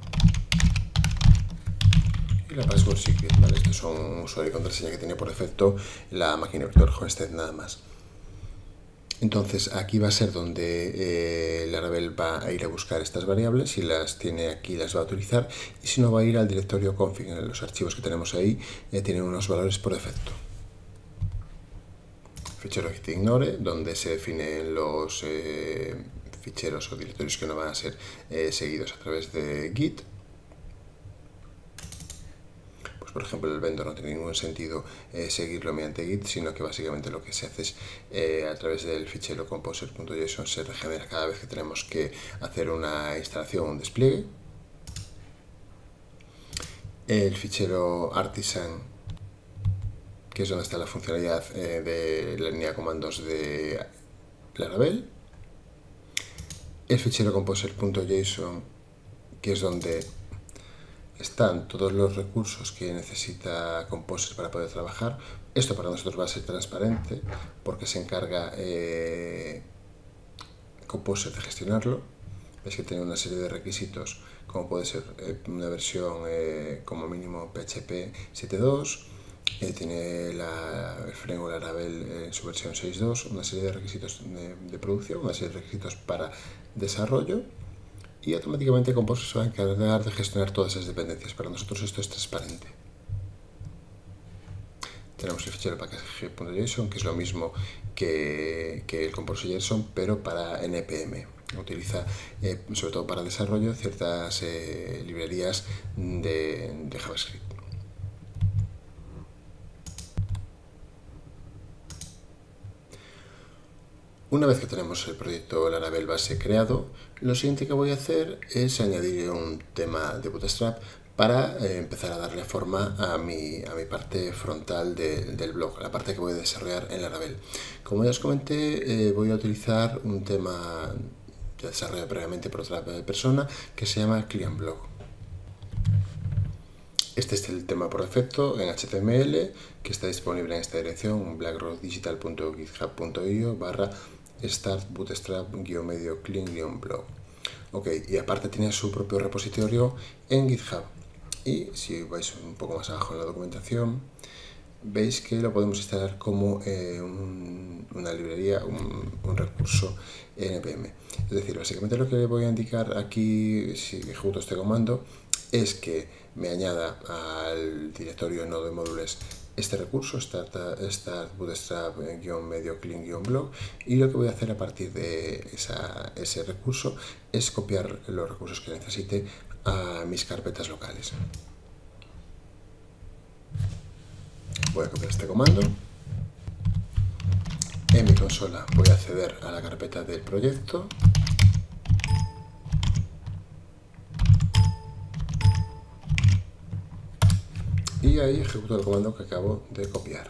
y la password secret, ¿vale? Estos son un usuario y contraseña que tiene por defecto la máquina virtual Homestead, nada más. Entonces aquí va a ser donde Laravel va a ir a buscar estas variables. Si las tiene aquí las va a utilizar, y si no va a ir al directorio config. En los archivos que tenemos ahí tienen unos valores por defecto. Fichero git ignore, donde se definen los ficheros o directorios que no van a ser seguidos a través de Git. Por ejemplo, el vendor no tiene ningún sentido seguirlo mediante Git, sino que básicamente lo que se hace es a través del fichero composer.json se regenera cada vez que tenemos que hacer una instalación o un despliegue. El fichero artisan, que es donde está la funcionalidad de la línea de comandos de Laravel. El fichero composer.json, que es donde están todos los recursos que necesita Composer para poder trabajar. Esto para nosotros va a ser transparente porque se encarga Composer de gestionarlo. Veis que tiene una serie de requisitos, como puede ser una versión como mínimo PHP 7.2, tiene el framework Laravel en su versión 6.2, una serie de requisitos de producción, una serie de requisitos para desarrollo. Y automáticamente Composer se va a encargar de gestionar todas esas dependencias. Para nosotros esto es transparente. Tenemos el fichero package.json, que es lo mismo que el Composer.json, pero para NPM. Utiliza, sobre todo para desarrollo, ciertas librerías de JavaScript. Una vez que tenemos el proyecto Laravel base creado, lo siguiente que voy a hacer es añadir un tema de Bootstrap para empezar a darle forma a mi parte frontal del blog, la parte que voy a desarrollar en Laravel. Como ya os comenté, voy a utilizar un tema ya desarrollado previamente por otra persona que se llama ClientBlog. Este es el tema por defecto en HTML que está disponible en esta dirección, blackrockdigital.github.io/start bootstrap-medio-clean-blog. Ok, y aparte tiene su propio repositorio en GitHub. Y si vais un poco más abajo en la documentación, veis que lo podemos instalar como una librería, un recurso NPM. Es decir, básicamente lo que le voy a indicar aquí, si ejecuto este comando, es que me añada al directorio node módulos este recurso, start bootstrap-medio-clean-blog, y lo que voy a hacer a partir de ese recurso es copiar los recursos que necesite a mis carpetas locales. Voy a copiar este comando. En mi consola voy a acceder a la carpeta del proyecto. Y ahí ejecuto el comando que acabo de copiar.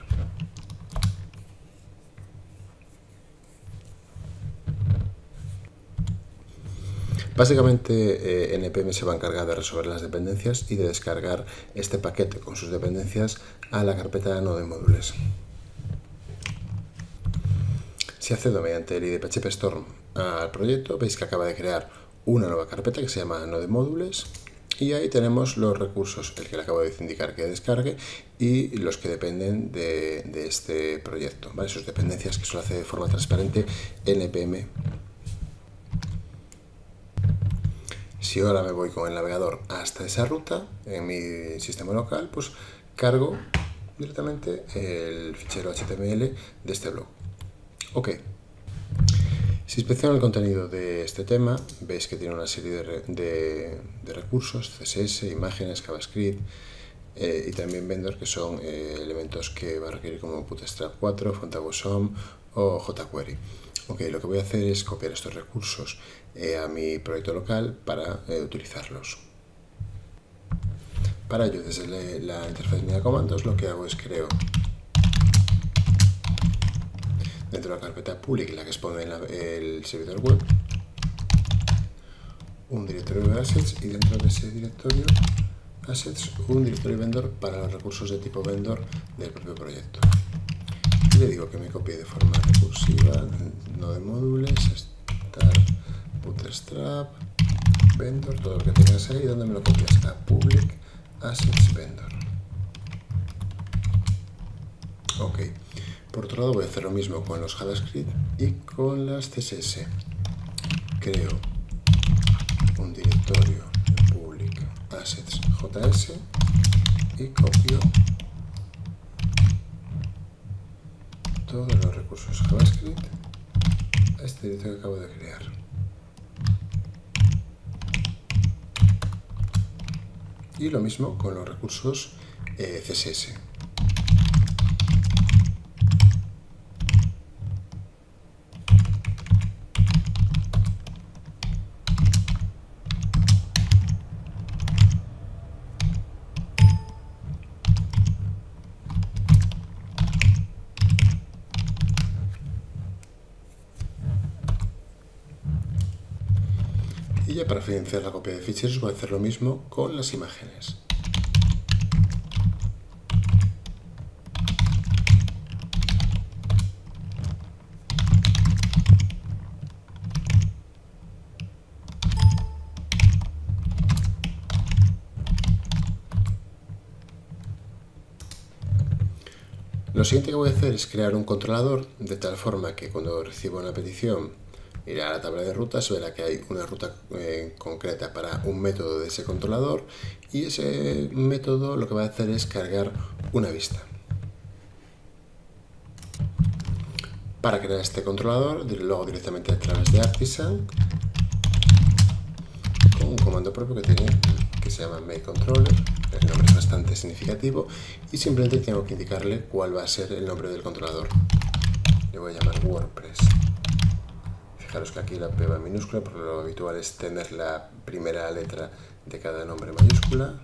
Básicamente NPM se va a encargar de resolver las dependencias y de descargar este paquete con sus dependencias a la carpeta node módulos. Si accedo mediante el ID phpStorm al proyecto, veis que acaba de crear una nueva carpeta que se llama node módulos. Y ahí tenemos los recursos, el que le acabo de indicar que descargue y los que dependen de este proyecto, ¿vale? Sus dependencias que solo hace de forma transparente NPM. Si ahora me voy con el navegador hasta esa ruta en mi sistema local, pues cargo directamente el fichero HTML de este blog. Ok. Si inspecciono el contenido de este tema, veis que tiene una serie de recursos, CSS, imágenes, JavaScript y también vendor, que son elementos que va a requerir como Bootstrap 4, FontAwesome o jQuery. Ok, lo que voy a hacer es copiar estos recursos a mi proyecto local para utilizarlos. Para ello, desde la interfaz mía de comandos, lo que hago es creo dentro de la carpeta public, la que expone el servidor web, un directorio de assets y dentro de ese directorio assets un directorio vendor para los recursos de tipo vendor del propio proyecto. Y le digo que me copie de forma recursiva, no de módulos, start bootstrap, vendor, todo lo que tengas ahí. ¿Dónde me lo copias? A public assets vendor. Ok. Por otro lado voy a hacer lo mismo con los JavaScript y con las CSS. Creo un directorio de public assets JS y copio todos los recursos JavaScript a este directorio que acabo de crear. Y lo mismo con los recursos CSS. Y ya para financiar la copia de ficheros voy a hacer lo mismo con las imágenes. Lo siguiente que voy a hacer es crear un controlador de tal forma que cuando reciba una petición irá a la tabla de rutas, verá que hay una ruta concreta para un método de ese controlador y ese método lo que va a hacer es cargar una vista. Para crear este controlador lo hago directamente a través de Artisan con un comando propio que se llama makeController. El nombre es bastante significativo y simplemente tengo que indicarle cuál va a ser el nombre del controlador. Le voy a llamar WordPress. Fijaros que aquí la P va en minúscula, porque lo habitual es tener la primera letra de cada nombre en mayúscula.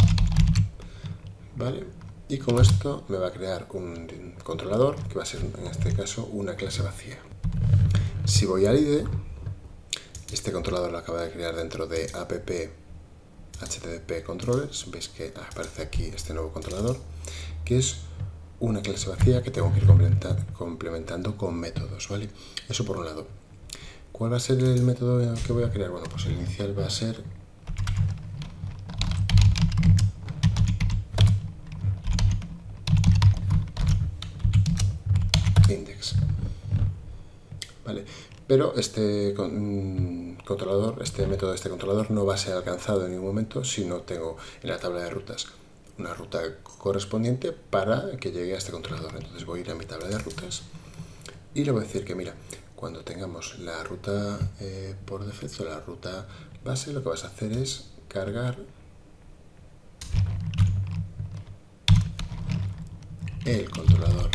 ¿Vale? Y con esto me va a crear un controlador que va a ser en este caso una clase vacía. Si voy al IDE, este controlador lo acaba de crear dentro de app HTTP controllers. Veis que aparece aquí este nuevo controlador, que es una clase vacía que tengo que ir complementando con métodos, ¿vale? Eso por un lado. ¿Cuál va a ser el método que voy a crear? Bueno, pues el inicial va a ser index, ¿vale? Pero este controlador, este método de este controlador no va a ser alcanzado en ningún momento si no tengo en la tabla de rutas una ruta correspondiente para que llegue a este controlador. Entonces voy a ir a mi tabla de rutas y le voy a decir que mira, cuando tengamos la ruta por defecto, la ruta base, lo que vas a hacer es cargar el controlador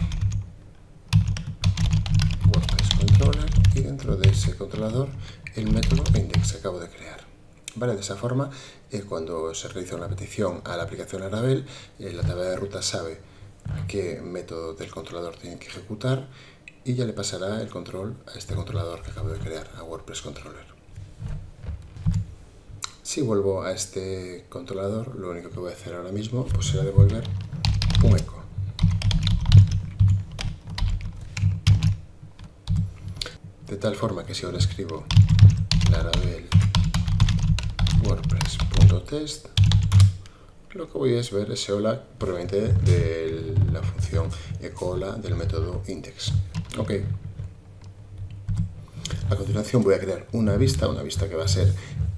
WordPress controller y dentro de ese controlador el método index que acabo de crear. Vale, de esa forma, cuando se realiza una petición a la aplicación Laravel, la tabla de ruta sabe qué método del controlador tiene que ejecutar y ya le pasará el control a este controlador que acabo de crear, a WordPress Controller. Si vuelvo a este controlador, lo único que voy a hacer ahora mismo pues será devolver un eco. De tal forma que si ahora escribo Laravel WordPress.test, lo que voy a ver ese hola proveniente de la función ecohola del método index. Ok. A continuación voy a crear una vista que va a ser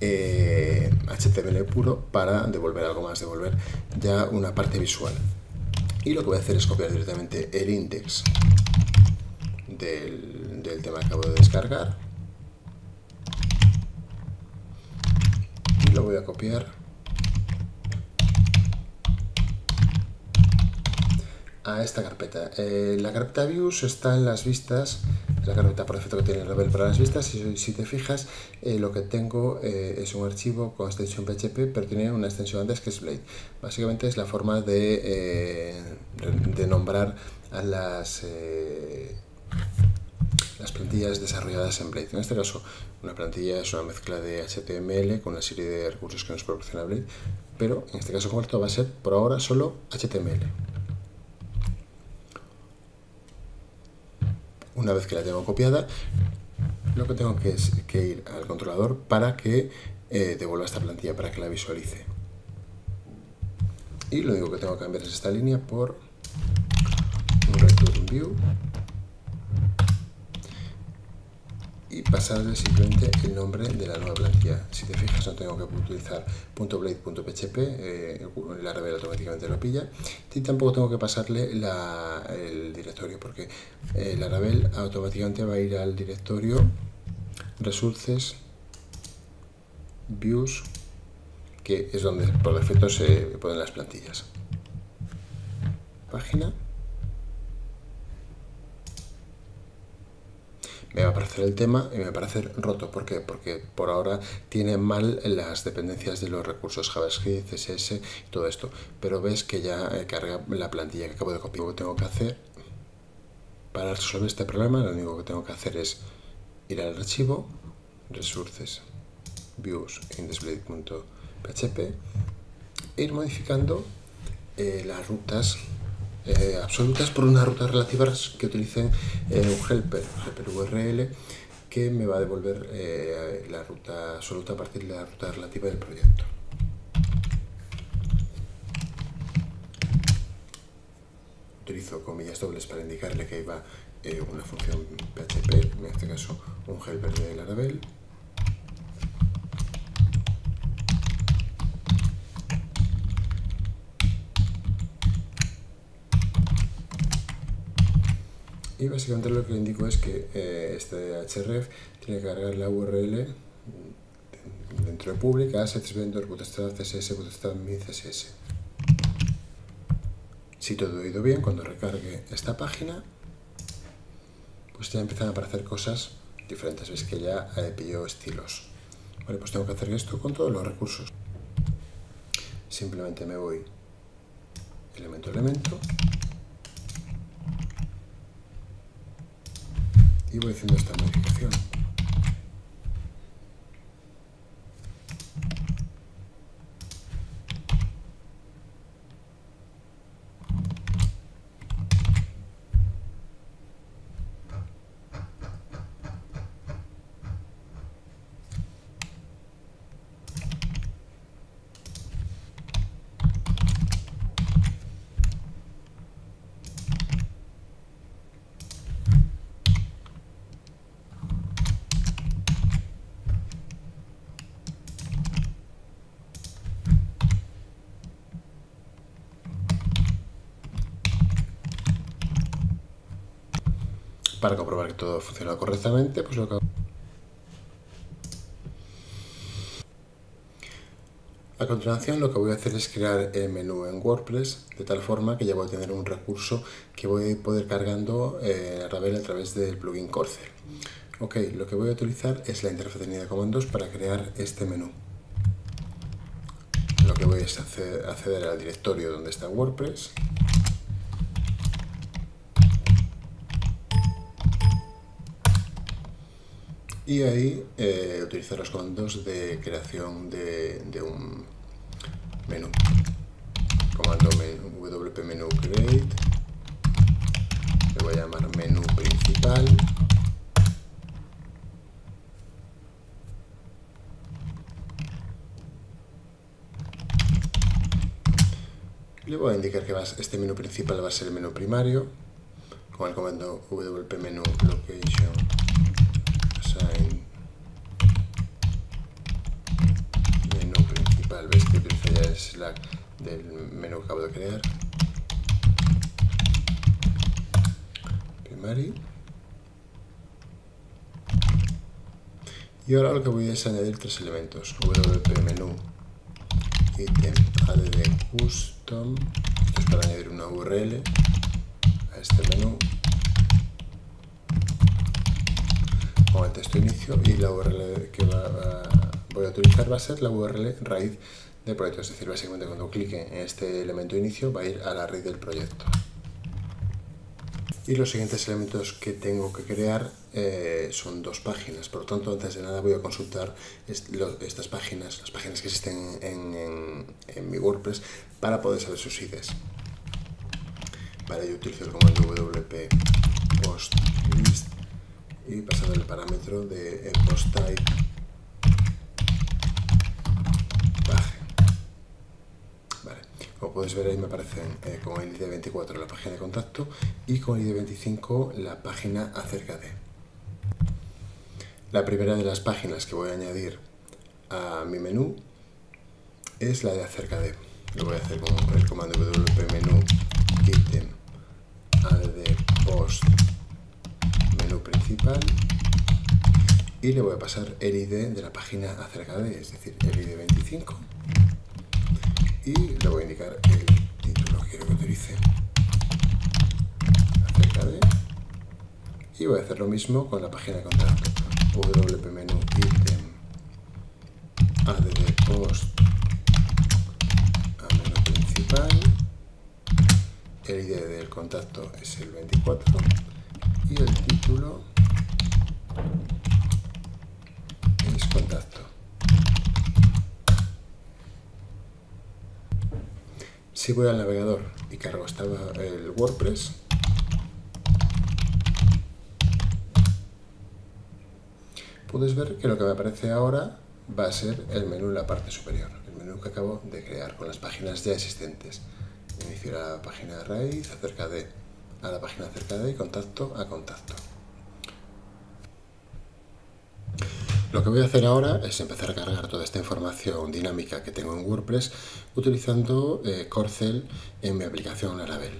HTML puro para devolver algo más, devolver ya una parte visual. Y lo que voy a hacer es copiar directamente el index del tema que acabo de descargar y lo voy a copiar a esta carpeta. La carpeta views está en las vistas, la carpeta por defecto que tiene Laravel para las vistas. Si te fijas, lo que tengo es un archivo con extensión PHP, pero tiene una extensión antes que es Blade. Básicamente es la forma de nombrar a las plantillas desarrolladas en Blade. En este caso, una plantilla es una mezcla de HTML con una serie de recursos que nos proporciona Blade, pero en este caso concreto va a ser por ahora solo HTML. Una vez que la tengo copiada, lo que tengo es que ir al controlador para que devuelva esta plantilla, para que la visualice. Y lo único que tengo que cambiar es esta línea por un return view y pasarle simplemente el nombre de la nueva plantilla. Si te fijas, no tengo que utilizar .blade.php, el Laravel automáticamente lo pilla, y tampoco tengo que pasarle el directorio, porque el Laravel automáticamente va a ir al directorio resources views, que es donde por defecto se ponen las plantillas. Página. Me va a aparecer el tema y me va a aparecer roto. ¿Por qué? Porque por ahora tiene mal las dependencias de los recursos JavaScript, CSS y todo esto. Pero ves que ya carga la plantilla que acabo de copiar. Lo que tengo que hacer para resolver este problema, lo único que tengo que hacer es ir al archivo, resources, views, indexblade.php, e ir modificando las rutas absolutas por unas rutas relativas que utilicen un helper URL que me va a devolver la ruta absoluta a partir de la ruta relativa del proyecto. Utilizo comillas dobles para indicarle que iba una función PHP, en este caso un helper de Laravel. Y básicamente lo que le indico es que este href tiene que cargar la URL dentro de public, assets, vendor, bootstrap, css, bootstrap, min, css. Si todo ha ido bien, cuando recargue esta página, pues ya empiezan a aparecer cosas diferentes. Veis que ya pilló estilos. Vale, pues tengo que hacer esto con todos los recursos. Simplemente me voy elemento a elemento y voy haciendo esta modificación. Para comprobar que todo funciona correctamente, pues lo que a continuación lo que voy a hacer es crear el menú en WordPress de tal forma que ya voy a tener un recurso que voy a poder cargando a Laravel a través del plugin Corcel. Ok, lo que voy a utilizar es la interfaz de línea de comandos para crear este menú. Lo que voy a hacer es acceder al directorio donde está WordPress. Y ahí utilizar los comandos de creación de un menú. Comando wp menu create, le voy a llamar menú principal. Le voy a indicar que este menú principal va a ser el menú primario, con el comando wp menu location menú principal. Veis que utiliza ya el slash del menú que acabo de crear. Primary. Y ahora lo que voy a es añadir tres elementos: wp menu item add custom. Esto es para añadir una URL a este menú con el texto inicio, y la URL que voy a utilizar va a ser la URL raíz del proyecto. Es decir, básicamente cuando clique en este elemento inicio va a ir a la raíz del proyecto. Y los siguientes elementos que tengo que crear son 2 páginas. Por lo tanto, antes de nada voy a consultar estas páginas, las páginas que existen en mi WordPress, para poder saber sus IDs. Para ello utilizo el comando wp post list y pasando el parámetro de post type page. Vale. Como puedes ver, ahí me aparecen con el ID 24 la página de contacto y con el ID 25 la página acerca de. La primera de las páginas que voy a añadir a mi menú es la de acerca de. Lo voy a hacer con el comando wp menú item add post menú principal y le voy a pasar el ID de la página acerca de, es decir, el ID 25. Y le voy a indicar el título que quiero que utilice acerca de, y voy a hacer lo mismo con la página de contacto, wp menú item add post a menú principal, el ID del contacto es el 24 y el título es contacto. Si voy al navegador y cargo el WordPress, puedes ver que lo que me aparece ahora va a ser el menú en la parte superior, el menú que acabo de crear con las páginas ya existentes. Inicio la página de raíz, acerca de, a la página acerca de y contacto a contacto. Lo que voy a hacer ahora es empezar a cargar toda esta información dinámica que tengo en WordPress utilizando Corcel en mi aplicación Laravel.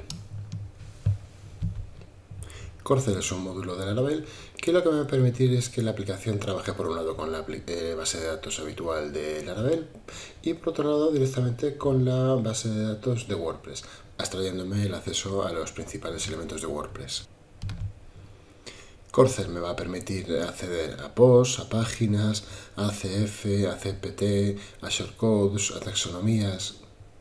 Corcel es un módulo de Laravel que lo que me va a permitir es que la aplicación trabaje por un lado con la base de datos habitual de Laravel y por otro lado directamente con la base de datos de WordPress, abstrayéndome el acceso a los principales elementos de WordPress. Corcel me va a permitir acceder a posts, a páginas, a ACF, a CPT, a shortcodes, a taxonomías,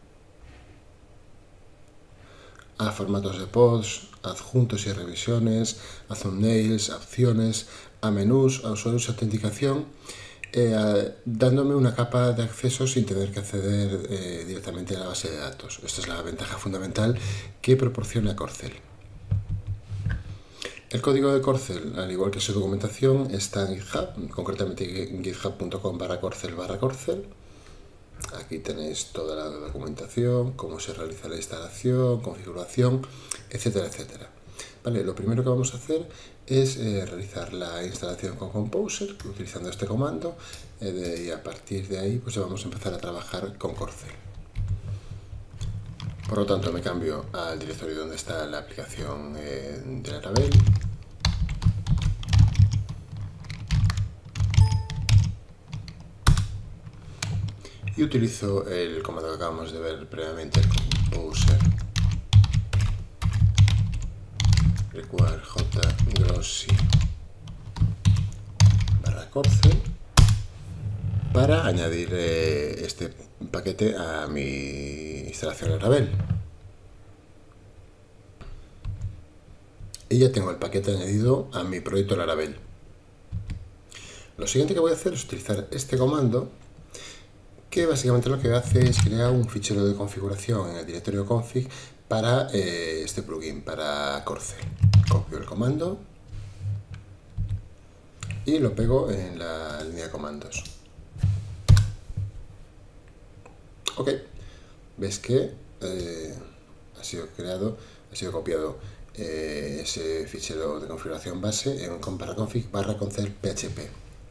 a formatos de posts, a adjuntos y revisiones, a thumbnails, a opciones, a menús, a usuarios de autenticación, dándome una capa de acceso sin tener que acceder directamente a la base de datos. Esta es la ventaja fundamental que proporciona Corcel. El código de Corcel, al igual que su documentación, está en GitHub, concretamente en github.com/corcel/corcel. Aquí tenéis toda la documentación, cómo se realiza la instalación, configuración, etcétera, etcétera. Vale, lo primero que vamos a hacer es realizar la instalación con Composer, utilizando este comando, y a partir de ahí pues ya vamos a empezar a trabajar con Corcel. Por lo tanto, me cambio al directorio donde está la aplicación de Laravel. Y utilizo el comando que acabamos de ver previamente, el Composer require jgrossi /corcel para añadir este paquete a mi instalación Laravel. Y ya tengo el paquete añadido a mi proyecto Laravel. Lo siguiente que voy a hacer es utilizar este comando, que básicamente lo que hace es crear un fichero de configuración en el directorio config para este plugin, para Corcel. Copio el comando y lo pego en la línea de comandos. Ok, ves que ha sido copiado ese fichero de configuración base en config/corcel/php.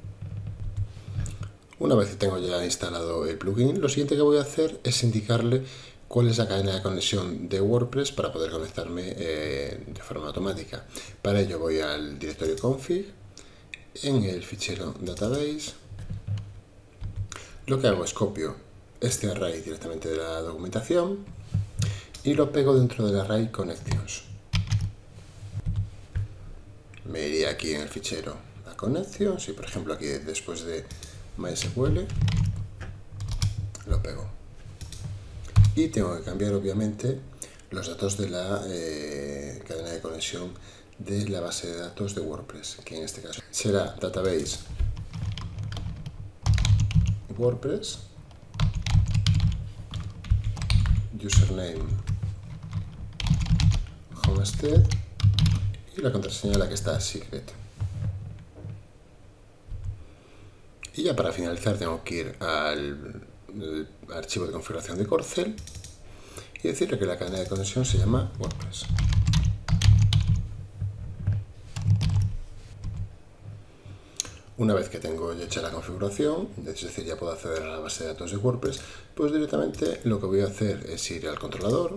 Una vez que tengo ya instalado el plugin, lo siguiente que voy a hacer es indicarle cuál es la cadena de conexión de WordPress para poder conectarme de forma automática. Para ello voy al directorio config, en el fichero database, lo que hago es copio este array directamente de la documentación y lo pego dentro del array connections. Me iría aquí en el fichero a connections y por ejemplo aquí después de MySQL lo pego. Y tengo que cambiar obviamente los datos de la cadena de conexión de la base de datos de WordPress, que en este caso será database WordPress, username homestead y la contraseña la que está secret. Y ya para finalizar tengo que ir al archivo de configuración de Corcel y decirle que la cadena de conexión se llama WordPress. Una vez que tengo ya hecha la configuración, es decir, ya puedo acceder a la base de datos de WordPress, pues directamente lo que voy a hacer es ir al controlador,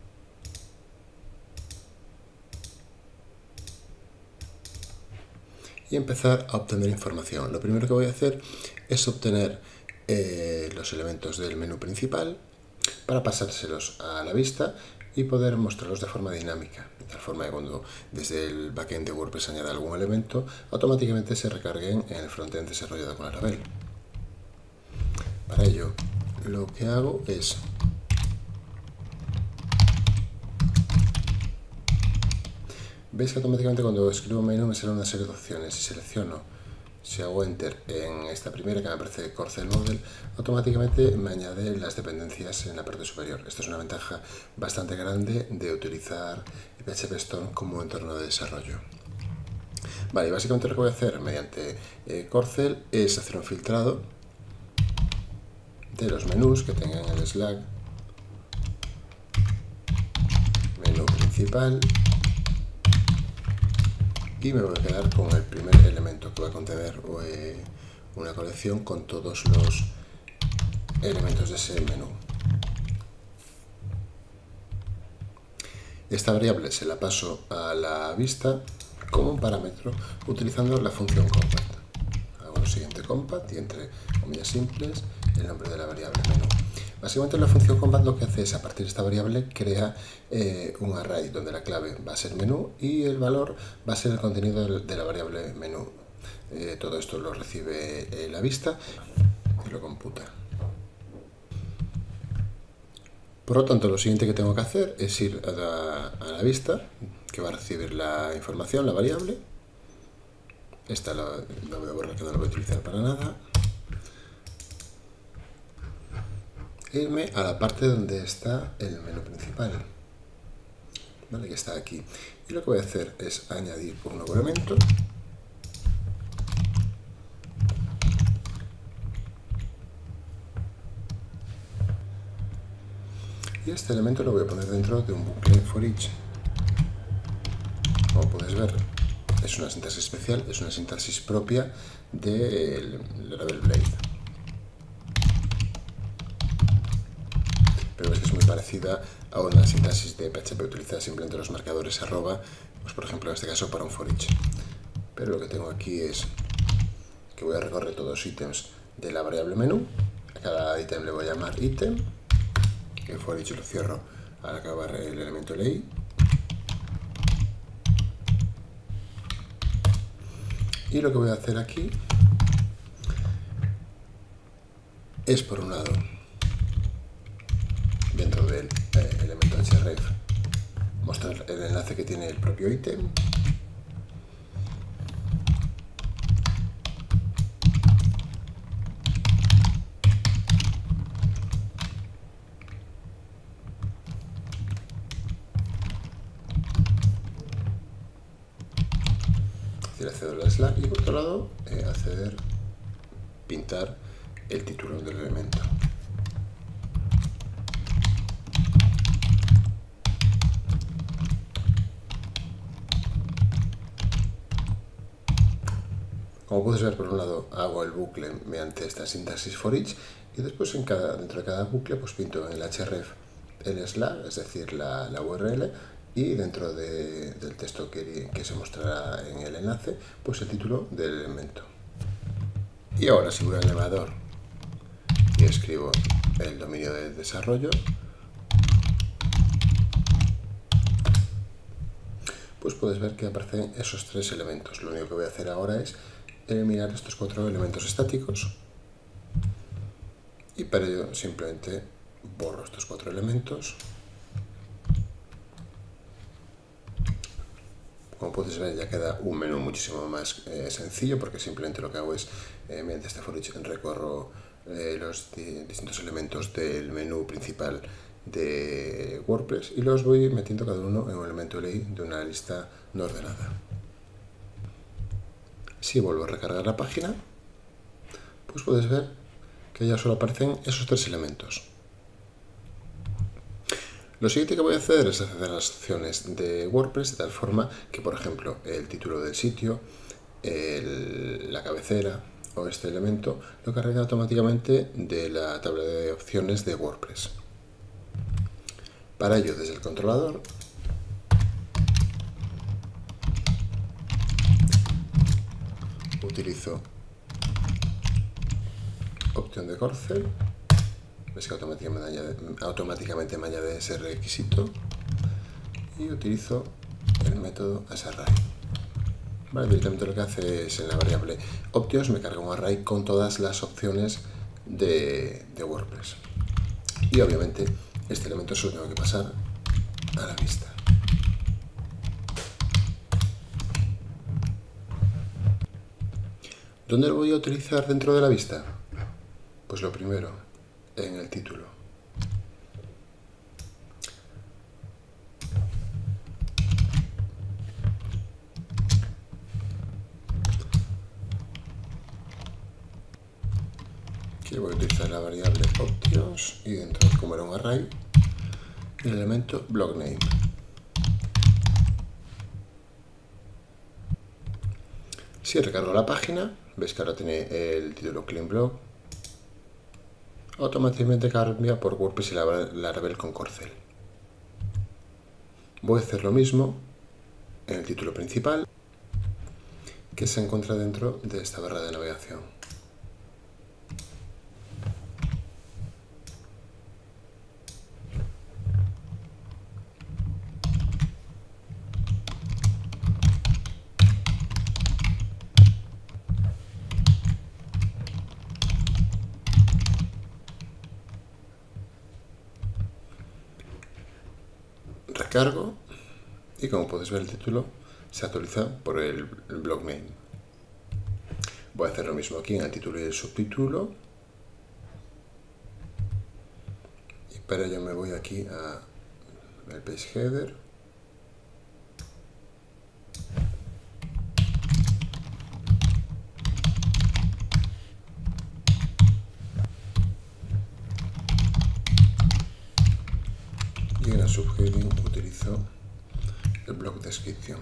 y empezar a obtener información. Lo primero que voy a hacer es obtener los elementos del menú principal para pasárselos a la vista y poder mostrarlos de forma dinámica, de tal forma que cuando desde el backend de WordPress añada algún elemento, automáticamente se recarguen en el frontend desarrollado con Laravel. Para ello, lo que hago es veis que automáticamente cuando escribo menú me salen una serie de opciones. Si hago enter en esta primera que me aparece Corcel Model, automáticamente me añade las dependencias en la parte superior. Esta es una ventaja bastante grande de utilizar PHP Storm como entorno de desarrollo. Vale, y básicamente lo que voy a hacer mediante Corcel es hacer un filtrado de los menús que tengan el Slack, menú principal, y me voy a quedar con el primer elemento que va a contener una colección con todos los elementos de ese menú. Esta variable se la paso a la vista como un parámetro utilizando la función compat. Hago lo siguiente compat y entre comillas simples el nombre de la variable menú. Básicamente la función compat lo que hace es, a partir de esta variable, crea un array donde la clave va a ser menú y el valor va a ser el contenido de la variable menú. Todo esto lo recibe la vista y lo computa. Por lo tanto, lo siguiente que tengo que hacer es ir a la vista, que va a recibir la información, la variable. Esta la voy a borrar, que no la voy a utilizar para nada. Irme a la parte donde está el menú principal, ¿vale? Que está aquí. Y lo que voy a hacer es añadir un nuevo elemento. Y este elemento lo voy a poner dentro de un bucle for each. Como puedes ver, es una sintaxis especial, es una sintaxis propia del Laravel Blade. Pero es que es muy parecida a una sintaxis de PHP utilizada simplemente los marcadores arroba, pues por ejemplo en este caso para un for each. Pero lo que tengo aquí es que voy a recorrer todos los ítems de la variable menú. A cada ítem le voy a llamar ítem. El for each lo cierro al acabar el elemento ley. Y lo que voy a hacer aquí es, por un lado, dentro del elemento href, mostrar el enlace que tiene el propio ítem. Accedo al Slack y por otro lado pintar el título del elemento. Como puedes ver, por un lado hago el bucle mediante esta sintaxis for each y después dentro de cada bucle pues pinto en el href el slash, es decir, la URL, y dentro del texto que se mostrará en el enlace, pues el título del elemento. Y ahora si voy al navegador y escribo el dominio de desarrollo, pues puedes ver que aparecen esos tres elementos. Lo único que voy a hacer ahora es eliminar estos 4 elementos estáticos y para ello simplemente borro estos 4 elementos puedes ver, ya queda un menú muchísimo más sencillo, porque simplemente lo que hago es, mediante este for each, recorro los distintos elementos del menú principal de WordPress y los voy metiendo cada uno en un elemento LI de una lista no ordenada. Si vuelvo a recargar la página, pues puedes ver que ya solo aparecen esos 3 elementos. Lo siguiente que voy a hacer es acceder a las opciones de WordPress de tal forma que, por ejemplo, el título del sitio, la cabecera o este elemento lo cargue automáticamente de la tabla de opciones de WordPress. Para ello, desde el controlador, utilizo opción de corcel. Ves que automáticamente me añade ese requisito y utilizo el método asArray. Vale, directamente lo que hace es en la variable options me carga un array con todas las opciones de WordPress. Y obviamente este elemento solo tengo que pasar a la vista. ¿Dónde lo voy a utilizar dentro de la vista? Pues lo primero, en el título. Aquí voy a utilizar la variable options y dentro, como era un array, el elemento blog name. Si recargo la página, veis que ahora tiene el título clean blog. Automáticamente cambia por WordPress y Laravel con corcel. Voy a hacer lo mismo en el título principal, que se encuentra dentro de esta barra de navegación. Recargo y, como puedes ver, el título se actualiza por el blog name. Voy a hacer lo mismo aquí en el título y el subtítulo, y para ello me voy aquí a el page header, y en el subheading utilizo el blog description.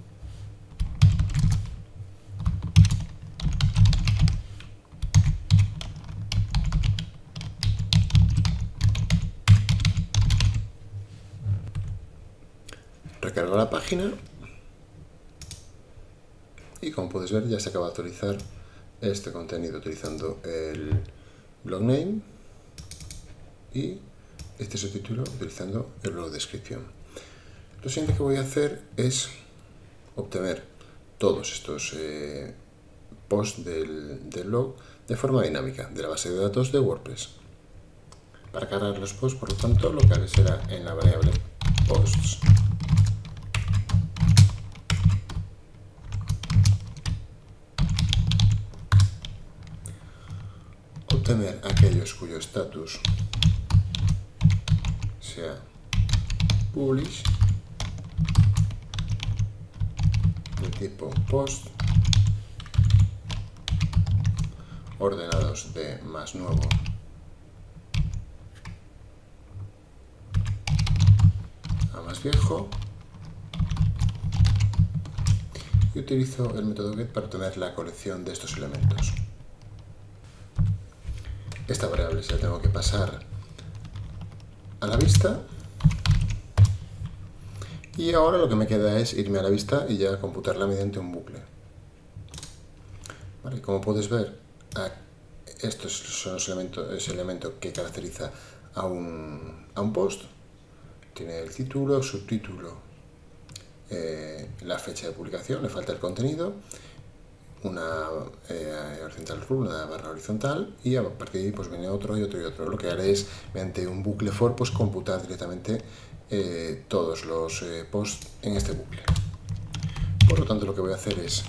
Recargo la página y, como puedes ver, ya se acaba de actualizar este contenido utilizando el blog name y este subtítulo utilizando el blog descripción. Lo siguiente que voy a hacer es obtener todos estos posts del blog de forma dinámica de la base de datos de WordPress. Para cargar los posts, por lo tanto, lo que haré será en la variable posts obtener aquellos cuyo estatus sea publish de tipo post, ordenados de más nuevo a más viejo, y utilizo el método get para obtener la colección de estos elementos. Esta variable se la tengo que pasar a la vista, y ahora lo que me queda es irme a la vista y ya computarla mediante un bucle. Vale, como puedes ver, estos son los elementos, ese elemento que caracteriza a un post. Tiene el título, subtítulo, la fecha de publicación, le falta el contenido, una horizontal rule, una barra horizontal, y a partir de ahí pues viene otro y otro y otro. Lo que haré es, mediante un bucle for, pues computar directamente todos los posts en este bucle. Por lo tanto, lo que voy a hacer es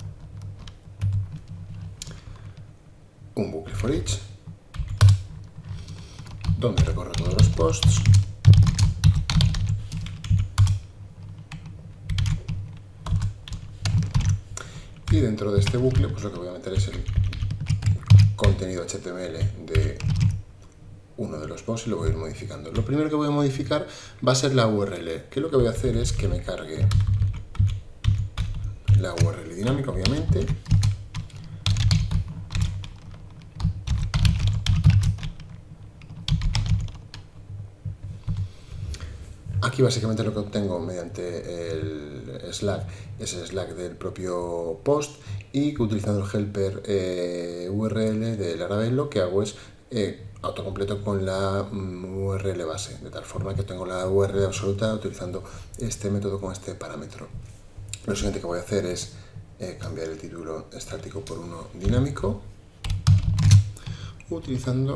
un bucle for each, donde recorro todos los posts, y dentro de este bucle pues lo que voy a meter es el contenido HTML de uno de los posts y lo voy a ir modificando. Lo primero que voy a modificar va a ser la URL, que lo que voy a hacer es que me cargue la URL dinámica, obviamente, aquí básicamente lo que obtengo mediante el Slack es el Slack del propio post, y que utilizando el helper URL de Laravel lo que hago es autocompleto con la URL base, de tal forma que tengo la URL absoluta utilizando este método con este parámetro. Lo siguiente que voy a hacer es cambiar el título estático por uno dinámico, utilizando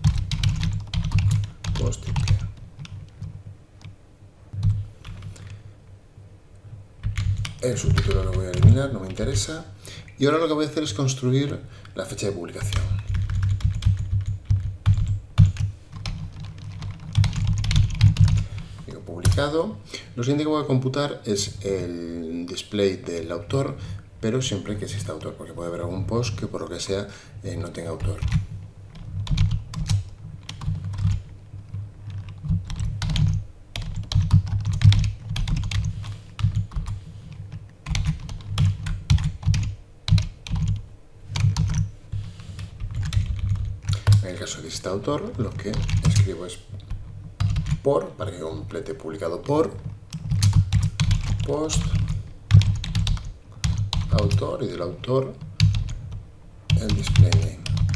post title. El subtítulo lo voy a eliminar, no me interesa. Y ahora lo que voy a hacer es construir la fecha de publicación. Digo publicado. Lo siguiente que voy a computar es el display del autor, pero siempre que exista autor, porque puede haber algún post que por lo que sea no tenga autor. En el caso de que exista autor, lo que escribo es por, para que complete publicado por, post, autor, y del autor el display name.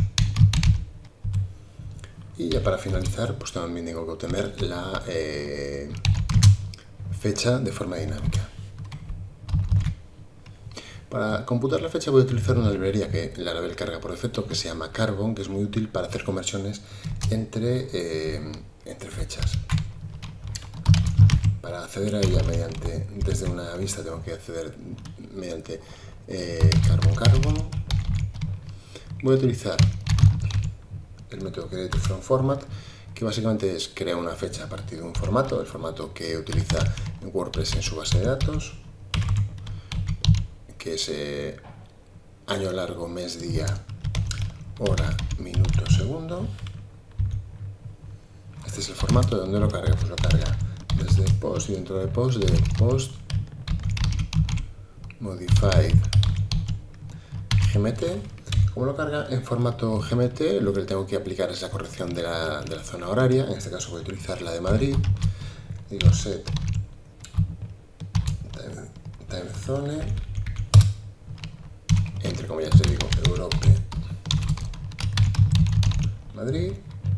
Y ya para finalizar, pues también tengo que obtener la fecha de forma dinámica. Para computar la fecha voy a utilizar una librería que Laravel carga por defecto, que se llama Carbon, que es muy útil para hacer conversiones entre fechas. Para acceder a ella desde una vista tengo que acceder mediante Carbon. Voy a utilizar el método createFromFormat, que básicamente es crear una fecha a partir de un formato, el formato que utiliza WordPress en su base de datos, que es año largo, mes, día, hora, minuto, segundo. Este es el formato. ¿De dónde lo carga? Pues lo carga desde post, y dentro de post post modified gmt. Como lo carga en formato gmt, lo que le tengo que aplicar es la corrección de la zona horaria. En este caso voy a utilizar la de Madrid. Digo set time zone, entre comillas le digo Europe Madrid,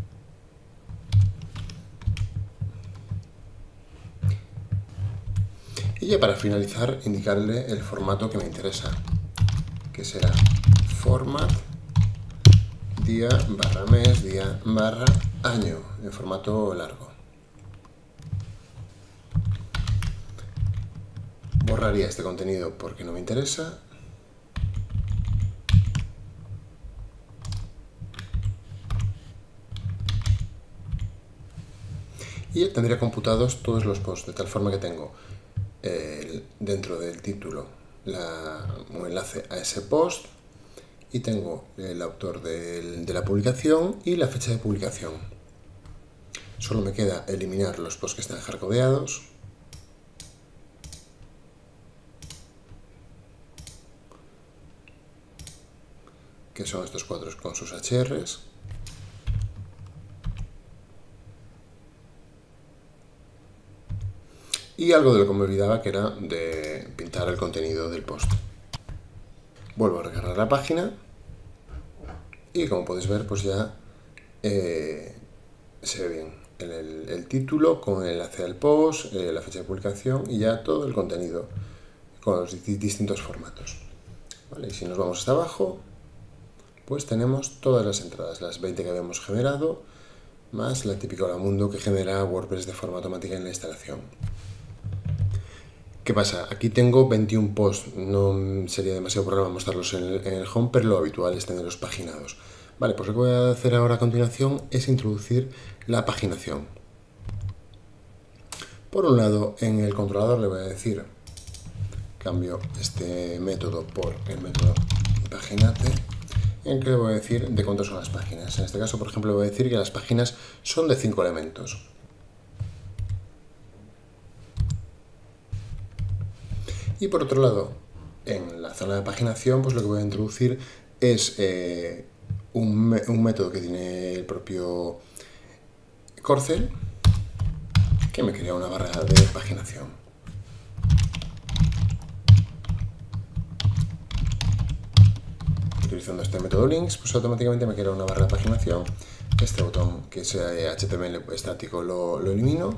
y ya para finalizar indicarle el formato que me interesa, que será format día barra mes, día barra año, en formato largo. Borraría este contenido porque no me interesa. Y tendría computados todos los posts, de tal forma que tengo dentro del título un enlace a ese post, y tengo el autor de la publicación y la fecha de publicación. Solo me queda eliminar los posts que están hardcodeados. Que son estos cuadros con sus HRs. Y algo de lo que me olvidaba, que era de pintar el contenido del post. Vuelvo a recargar la página y como podéis ver, pues ya se ve bien el título con el enlace al post, la fecha de publicación y ya todo el contenido con los distintos formatos. ¿Vale? Y si nos vamos hasta abajo, pues tenemos todas las entradas, las 20 que habíamos generado, más la típica Hola Mundo que genera WordPress de forma automática en la instalación. ¿Qué pasa? Aquí tengo 21 posts, no sería demasiado problema mostrarlos en el home, pero lo habitual es tenerlos paginados. Vale, pues lo que voy a hacer ahora a continuación es introducir la paginación. Por un lado, en el controlador le voy a decir, cambio este método por el método paginate, en el que le voy a decir de cuántas son las páginas. En este caso, por ejemplo, le voy a decir que las páginas son de 5 elementos. Y por otro lado, en la zona de paginación, pues lo que voy a introducir es un método que tiene el propio Corcel, que me crea una barra de paginación. Utilizando este método links, pues automáticamente me crea una barra de paginación. Este botón que es HTML estático lo elimino.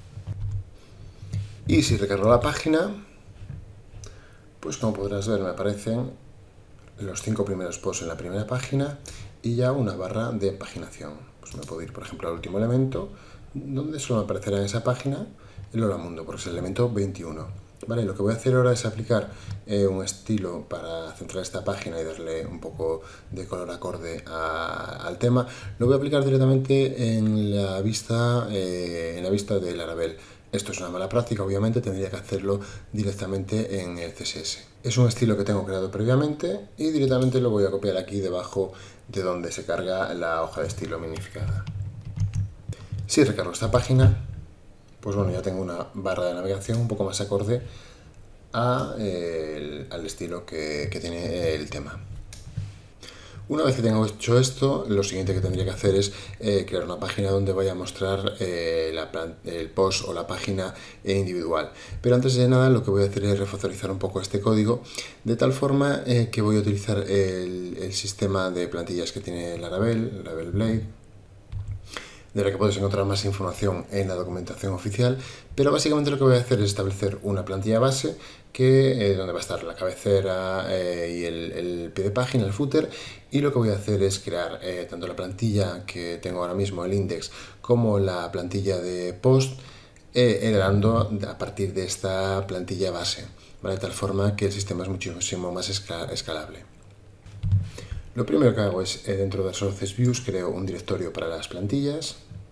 Y si recargo la página, pues como podrás ver me aparecen los 5 primeros posts en la primera página y ya una barra de paginación. Pues me puedo ir, por ejemplo, al último elemento, donde solo me aparecerá en esa página el Hola Mundo, porque es el elemento 21. Vale, lo que voy a hacer ahora es aplicar un estilo para centrar esta página y darle un poco de color acorde al tema. Lo voy a aplicar directamente en la vista de Laravel. Esto es una mala práctica, obviamente tendría que hacerlo directamente en el CSS. Es un estilo que tengo creado previamente y directamente lo voy a copiar aquí debajo de donde se carga la hoja de estilo minificada. Si recargo esta página, pues bueno, ya tengo una barra de navegación un poco más acorde al estilo que tiene el tema. Una vez que tengo hecho esto, lo siguiente que tendría que hacer es crear una página donde vaya a mostrar el post o la página individual. Pero antes de nada lo que voy a hacer es refactorizar un poco este código de tal forma que voy a utilizar el sistema de plantillas que tiene Laravel Blade, de la que puedes encontrar más información en la documentación oficial, pero básicamente lo que voy a hacer es establecer una plantilla base donde va a estar la cabecera y el pie de página, el footer, y lo que voy a hacer es crear tanto la plantilla que tengo ahora mismo, el index, como la plantilla de post, heredando a partir de esta plantilla base, ¿vale? De tal forma que el sistema es muchísimo más escalable. Lo primero que hago es, dentro de Resources Views, creo un directorio para las plantillas,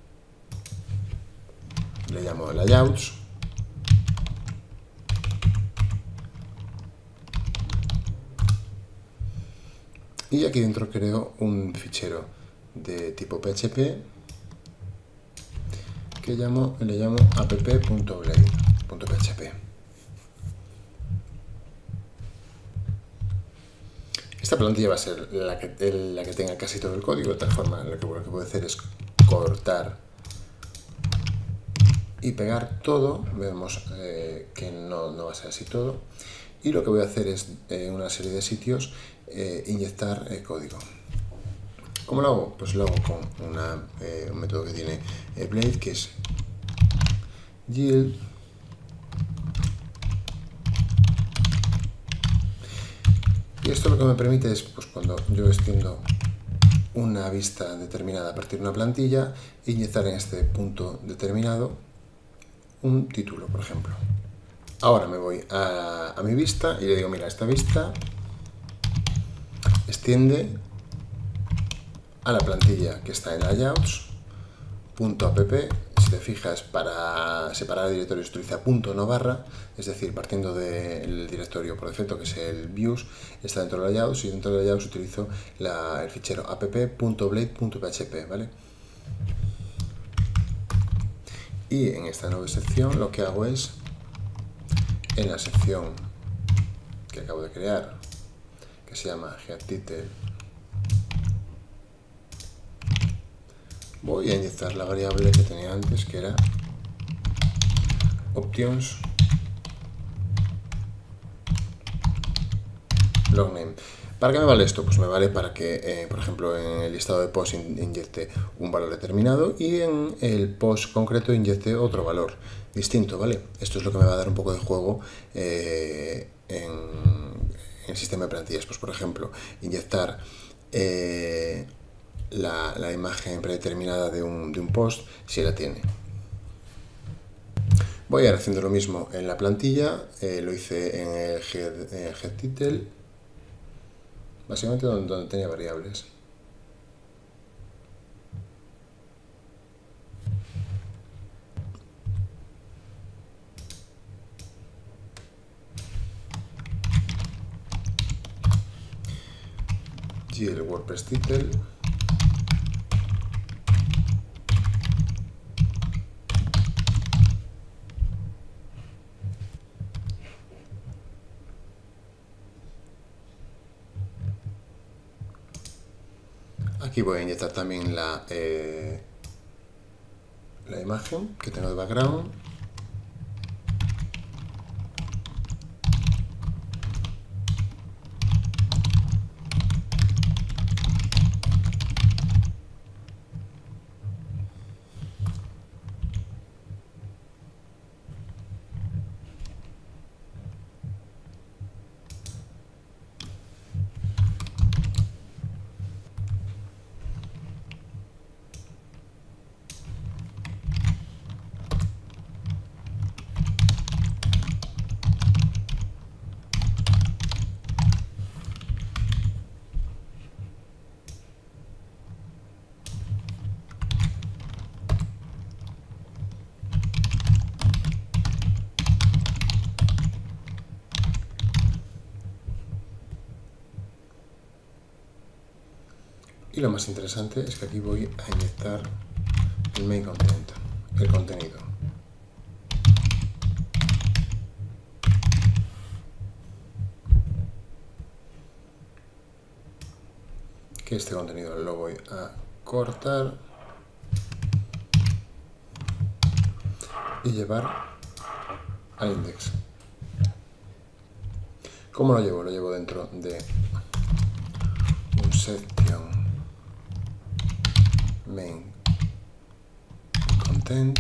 le llamo Layouts, y aquí dentro creo un fichero de tipo PHP que le llamo app.blade.php. Esta plantilla va a ser la que tenga casi todo el código, de tal forma lo que puedo hacer es cortar y pegar todo. Vemos que no va a ser así todo. Y lo que voy a hacer es, en una serie de sitios, inyectar código. ¿Cómo lo hago? Pues lo hago con un método que tiene Blade, que es yield. Y esto lo que me permite es, pues cuando yo extiendo una vista determinada a partir de una plantilla, inyectar en este punto determinado un título, por ejemplo. Ahora me voy a mi vista y le digo, mira, esta vista extiende a la plantilla que está en layouts.app. Si te fijas, para separar directorios utiliza punto no barra, es decir, partiendo del directorio por defecto, que es el views, está dentro de layouts, y dentro de layouts utilizo el fichero app.blade.php, ¿vale? Y en esta nueva sección lo que hago es, en la sección que acabo de crear, que se llama getTitle, voy a inyectar la variable que tenía antes, que era options logname. ¿Para qué me vale esto? Pues me vale para que, por ejemplo, en el listado de post inyecte un valor determinado y en el post concreto inyecte otro valor distinto, ¿vale? Esto es lo que me va a dar un poco de juego en el sistema de plantillas. Pues, por ejemplo, inyectar la imagen predeterminada de un post, si la tiene. Voy a ir haciendo lo mismo en la plantilla, lo hice en el getTitle, básicamente donde tenía variables. Y el WordPress title. Aquí voy a inyectar también la imagen que tengo de background. Y lo más interesante es que aquí voy a inyectar el main content, el contenido. Que este contenido lo voy a cortar y llevar al index. ¿Cómo lo llevo? Lo llevo dentro de un section main content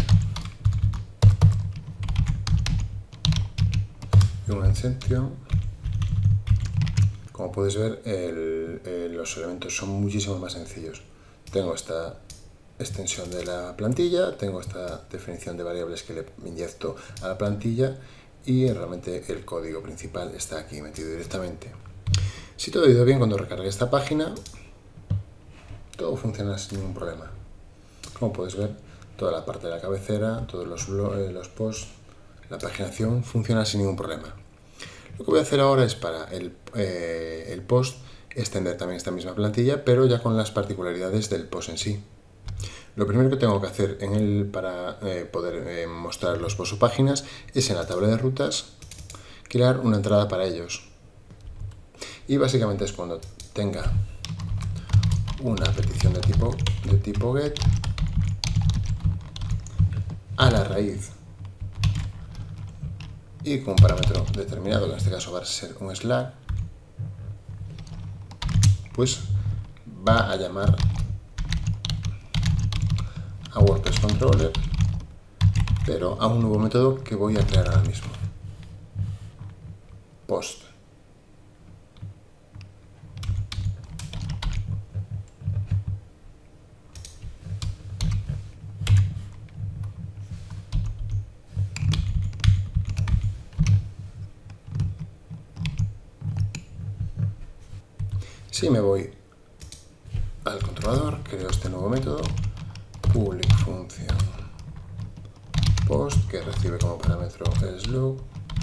y una section. Como puedes ver, los elementos son muchísimo más sencillos. Tengo esta extensión de la plantilla, tengo esta definición de variables que le inyecto a la plantilla y realmente el código principal está aquí metido directamente. Si todo ha ido bien, cuando recargue esta página, todo funciona sin ningún problema. Como puedes ver, toda la parte de la cabecera, todos los posts, la paginación funciona sin ningún problema. Lo que voy a hacer ahora es para el post extender también esta misma plantilla, pero ya con las particularidades del post en sí. Lo primero que tengo que hacer para poder mostrar los posts o páginas es en la tabla de rutas crear una entrada para ellos. Y básicamente es cuando tenga una petición de tipo get a la raíz y con un parámetro determinado, que en este caso va a ser un slash, pues va a llamar a WordPress Controller, pero a un nuevo método que voy a crear ahora mismo. Post. Si me voy al controlador, creo este nuevo método, public function post, que recibe como parámetro el slug,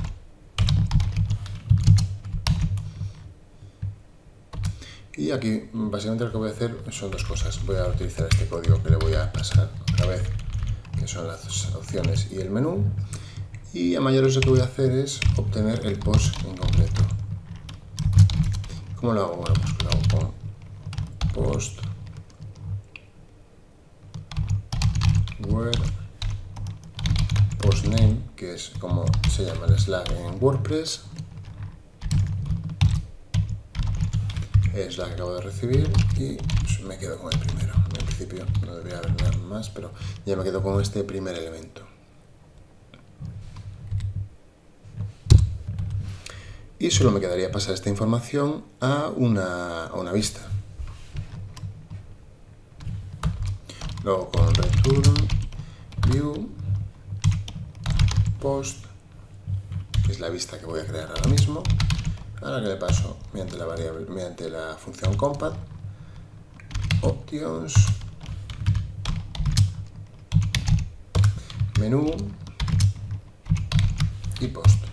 y aquí básicamente lo que voy a hacer son dos cosas. Voy a utilizar este código que le voy a pasar otra vez, que son las opciones y el menú, y a mayores lo que voy a hacer es obtener el post en concreto. ¿Cómo lo hago? Bueno, pues lo hago con post where postname, que es como se llama el slash en WordPress, es la que acabo de recibir, y me quedo con el primero. En principio no debería haber nada más, pero ya me quedo con este primer elemento. Y solo me quedaría pasar esta información a una vista. Luego con return view post, que es la vista que voy a crear ahora mismo. Ahora que le paso mediante la función compat, options, menú y post.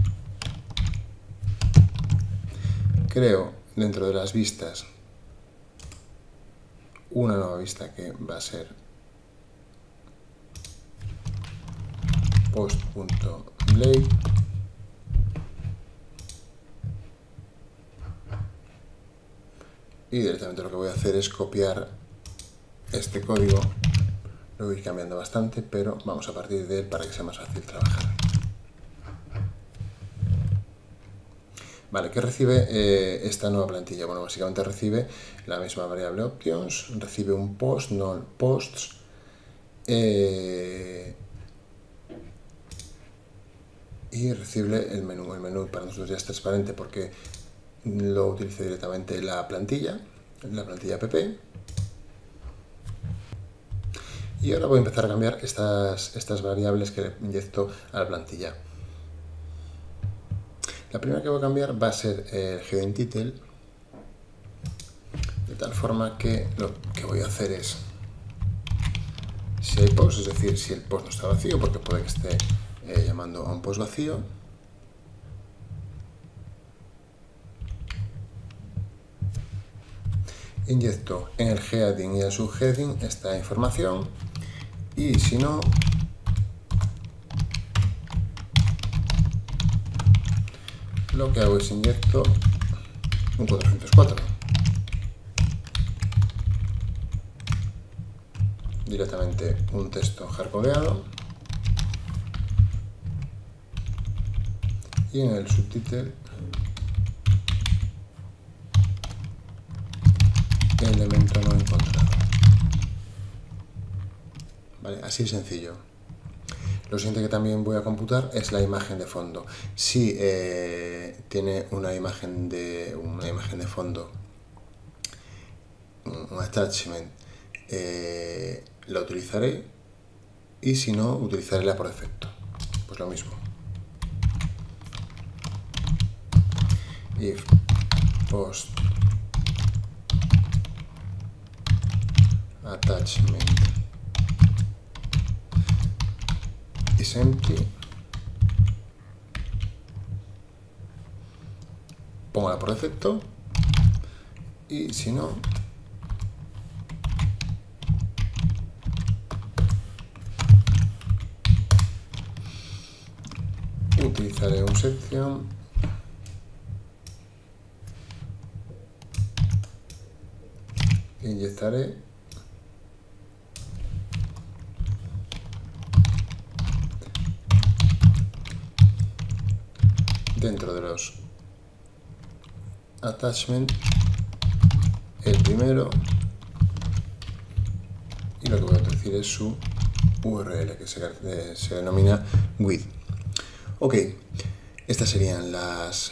Creo dentro de las vistas una nueva vista que va a ser post.blade. Y directamente lo que voy a hacer es copiar este código. Lo voy a ir cambiando bastante, pero vamos a partir de él para que sea más fácil trabajar. Vale, ¿qué recibe esta nueva plantilla? Bueno, básicamente recibe la misma variable options, recibe un post, no posts, y recibe el menú. El menú para nosotros ya es transparente porque lo utiliza directamente la plantilla app. Y ahora voy a empezar a cambiar estas variables que le inyecto a la plantilla. La primera que voy a cambiar va a ser el heading title, de tal forma que lo que voy a hacer es, si hay post, es decir, si el post no está vacío, porque puede que esté llamando a un post vacío, inyecto en el heading y el subheading esta información, y si no, lo que hago es inyecto un 404 directamente, un texto hardcodeado, y en el subtitle elemento no encontrado. Vale, así de sencillo. Lo siguiente que también voy a computar es la imagen de fondo. Si tiene una imagen de fondo, un attachment, la utilizaré, y si no, utilizaré la por defecto. Pues lo mismo. If post attachment is empty, póngala por defecto, y si no, utilizaré un section e inyectaré dentro de los attachment el primero, y lo que voy a introducir es su URL, que se denomina with. Ok, estas serían los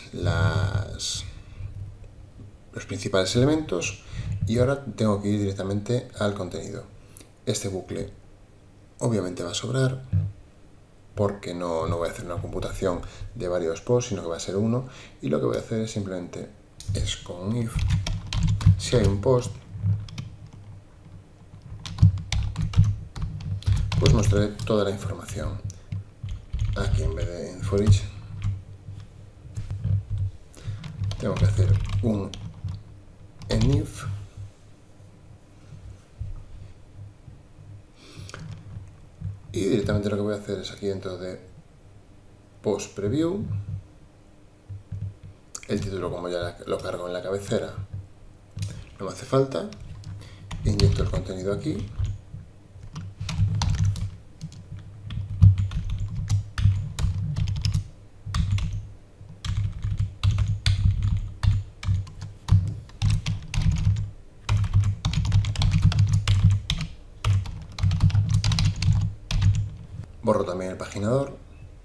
principales elementos, y ahora tengo que ir directamente al contenido. Este bucle obviamente va a sobrar, porque no voy a hacer una computación de varios posts, sino que va a ser uno, y lo que voy a hacer es simplemente con un if, si hay un post, pues mostraré toda la información. Aquí en vez de en for each, tengo que hacer un enif, y directamente lo que voy a hacer es aquí dentro de post preview, el título, como ya lo cargo en la cabecera, no me hace falta, inyecto el contenido aquí, borro también el paginador,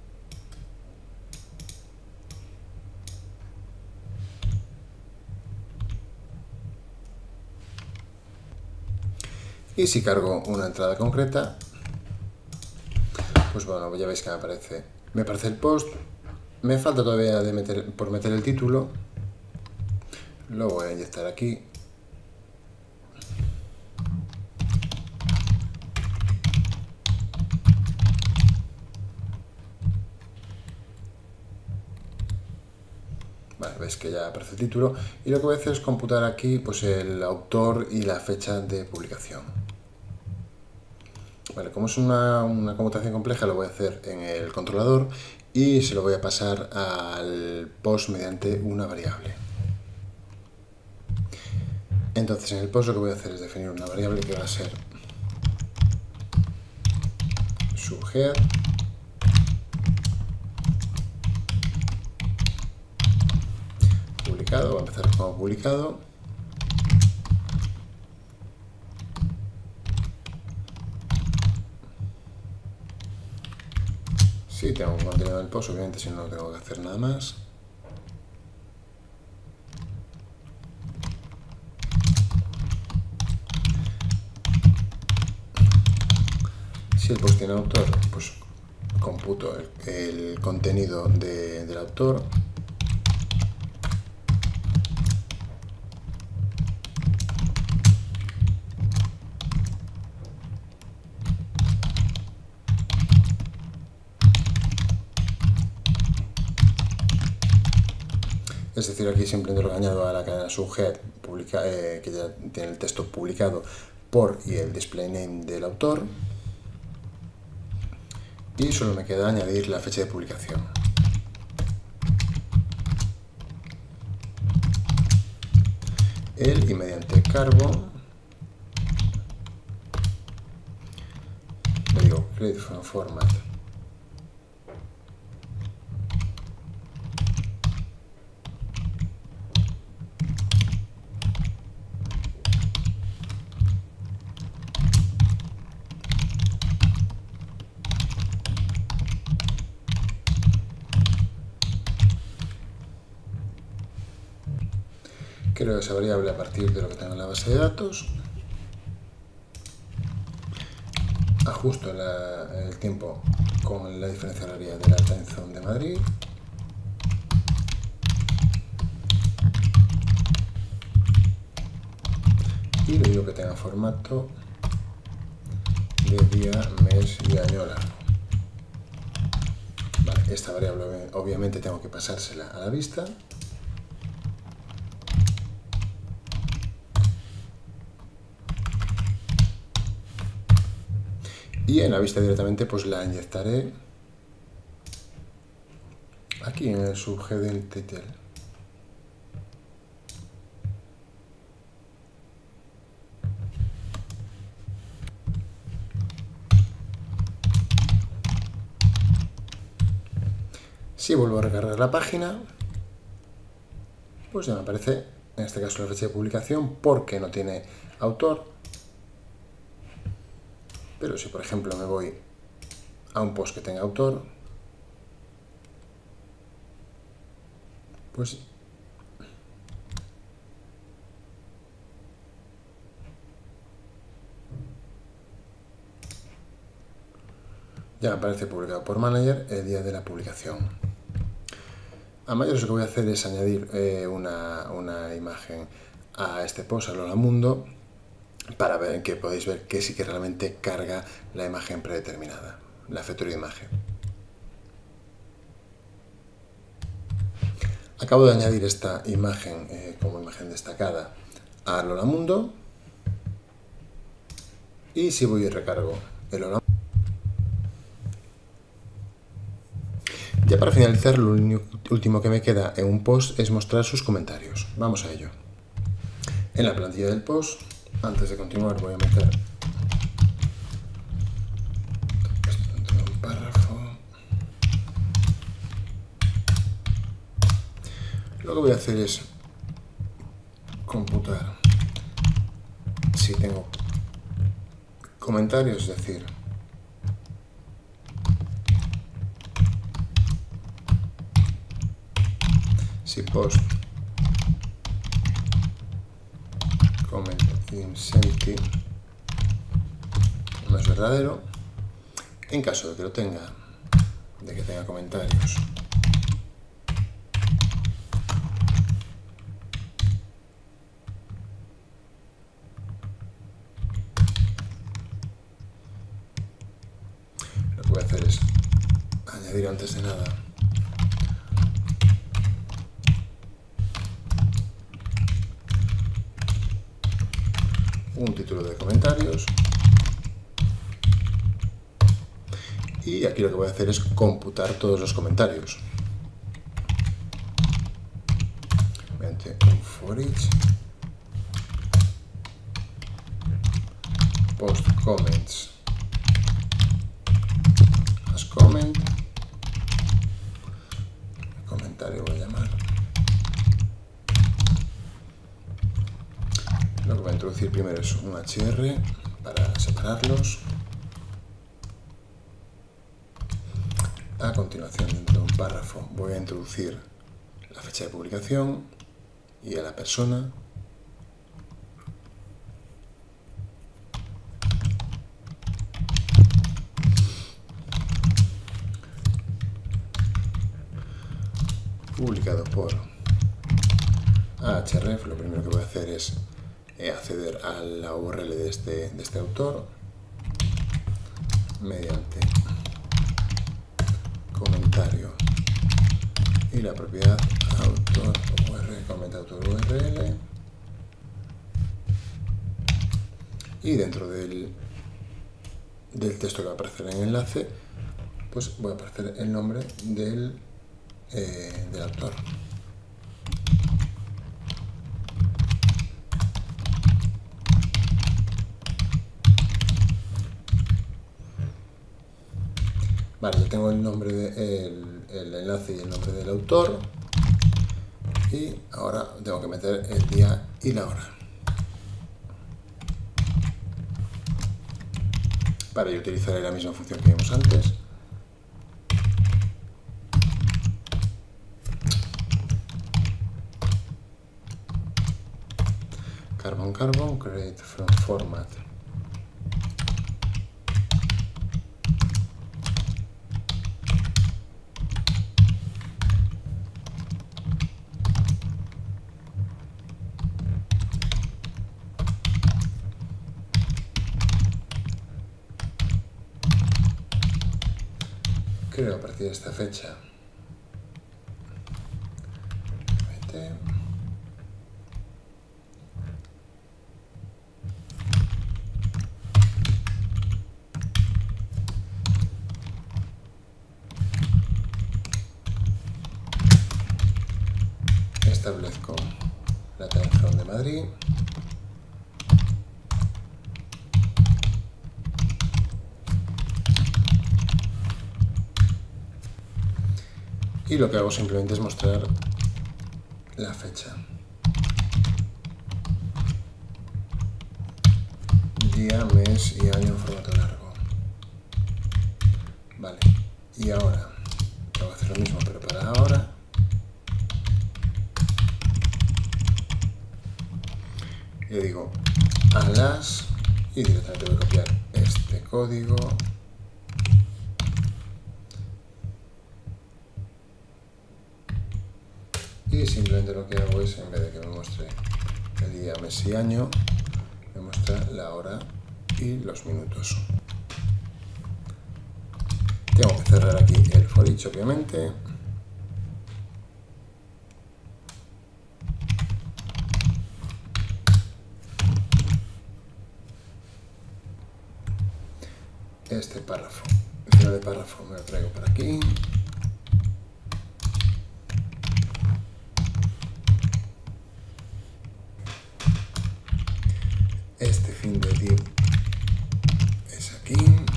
y si cargo una entrada concreta, pues bueno, ya veis que me aparece Me aparece el post. Me falta todavía por meter el título. Lo voy a inyectar aquí. Vale, veis que ya aparece el título. Y lo que voy a hacer es computar aquí pues, el autor y la fecha de publicación. Vale, como es una computación compleja, lo voy a hacer en el controlador y se lo voy a pasar al post mediante una variable. Entonces en el post lo que voy a hacer es definir una variable que va a ser subhead publicado, voy a empezar como publicado. Sí, tengo un contenido del post, obviamente, si no tengo que hacer nada más. Si el post tiene autor, pues computo el contenido del autor. Es decir, aquí simplemente lo añado a la cadena subhead que ya tiene el texto publicado por y el display name del autor. Y solo me queda añadir la fecha de publicación. Y mediante cargo le digo create from format. Creo esa variable a partir de lo que tengo en la base de datos. Ajusto el tiempo con la diferencia horaria de la time zone de Madrid. Y le digo que tenga formato de día, mes y año largo. Vale, esta variable obviamente tengo que pasársela a la vista. Y en la vista directamente pues la inyectaré aquí en el subhead del title. Si vuelvo a recargar la página, pues ya me aparece en este caso la fecha de publicación porque no tiene autor. Pero si por ejemplo me voy a un post que tenga autor, pues ya me aparece publicado por manager el día de la publicación. A mayores lo que voy a hacer es añadir una imagen a este post, a Lola Mundo, para ver que podéis ver que sí que realmente carga la imagen predeterminada, la factory de imagen. Acabo de añadir esta imagen como imagen destacada a Lola Mundo y si voy y recargo el Lola Mundo. Ya para finalizar, lo último que me queda en un post es mostrar sus comentarios. Vamos a ello. En la plantilla del post, antes de continuar, voy a meter un párrafo. Lo que voy a hacer es computar si tengo comentarios, es decir, si post comment empty no es verdadero. En caso de que lo tenga, de que tenga comentarios. Lo que voy a hacer es añadir antes de nada un título de comentarios. Y aquí lo que voy a hacer es computar todos los comentarios. Mediante un for each post comments as comment. Comentario voy a llamar. Lo que voy a introducir primero es un HR para separarlos. A continuación, dentro de un párrafo, voy a introducir la fecha de publicación y a la persona. Publicado por Ahref. Lo primero que voy a hacer es acceder a la URL de este autor mediante comentario y la propiedad autor URL, comenta autor URL, y dentro del texto que va a aparecer en el enlace, pues voy a aparecer el nombre del autor. Vale, ya tengo el nombre el enlace y el nombre del autor, y ahora tengo que meter el día y la hora. Para ello utilizaré la misma función que vimos antes. Carbon, create from format. Creo a partir de esta fecha. Establezco la time zone de Madrid. Y lo que hago simplemente es mostrar la fecha. Día, mes y año en formato largo. Vale. Y ahora tengo que hacer lo mismo, pero para ahora. Le digo a las y directamente voy a copiar este código. Y simplemente lo que hago es, en vez de que me muestre el día, mes y año, me muestra la hora y los minutos. Tengo que cerrar aquí el for each, obviamente. Este párrafo, el final de párrafo me lo traigo por aquí. Este fin de div es aquí.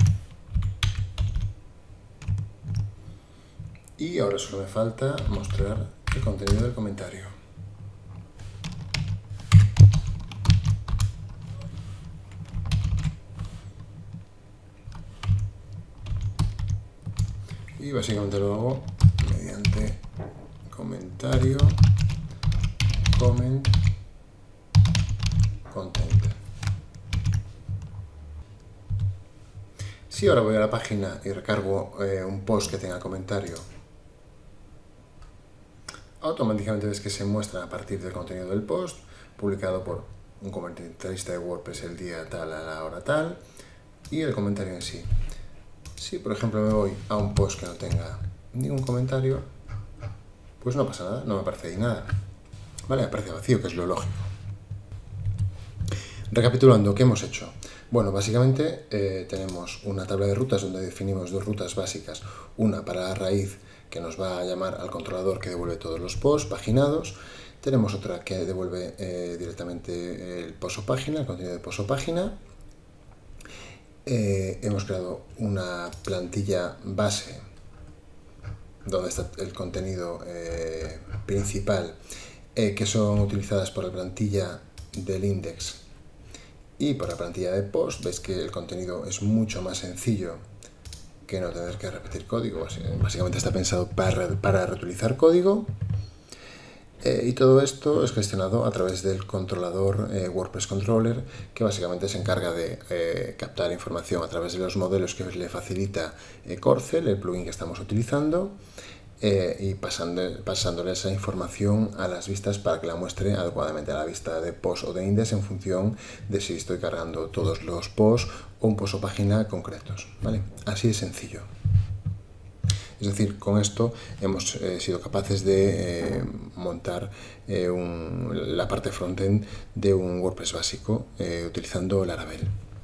Y ahora solo me falta mostrar el contenido del comentario. Y básicamente lo hago mediante comentario, comment, content. Si ahora voy a la página y recargo un post que tenga comentario, automáticamente ves que se muestra a partir del contenido del post, publicado por un comentarista de WordPress el día tal a la hora tal, y el comentario en sí. Si por ejemplo me voy a un post que no tenga ningún comentario, pues no pasa nada, no me aparece ahí nada. Vale, me aparece vacío, que es lo lógico. Recapitulando, ¿qué hemos hecho? Bueno, básicamente tenemos una tabla de rutas donde definimos dos rutas básicas, una para la raíz que nos va a llamar al controlador que devuelve todos los posts paginados, tenemos otra que devuelve directamente el post o página, el contenido de post o página. Hemos creado una plantilla base donde está el contenido principal, que son utilizadas por la plantilla del index y por la plantilla de post. Veis que el contenido es mucho más sencillo que no tener que repetir código. Básicamente está pensado para reutilizar código. Y todo esto es gestionado a través del controlador WordPress Controller, que básicamente se encarga de captar información a través de los modelos que le facilita Corcel, el plugin que estamos utilizando, y pasándole esa información a las vistas para que la muestre adecuadamente a la vista de post o de index en función de si estoy cargando todos los posts o un post o página concretos, ¿vale? Así de sencillo. Es decir, con esto hemos sido capaces de montar la parte frontend de un WordPress básico utilizando Laravel.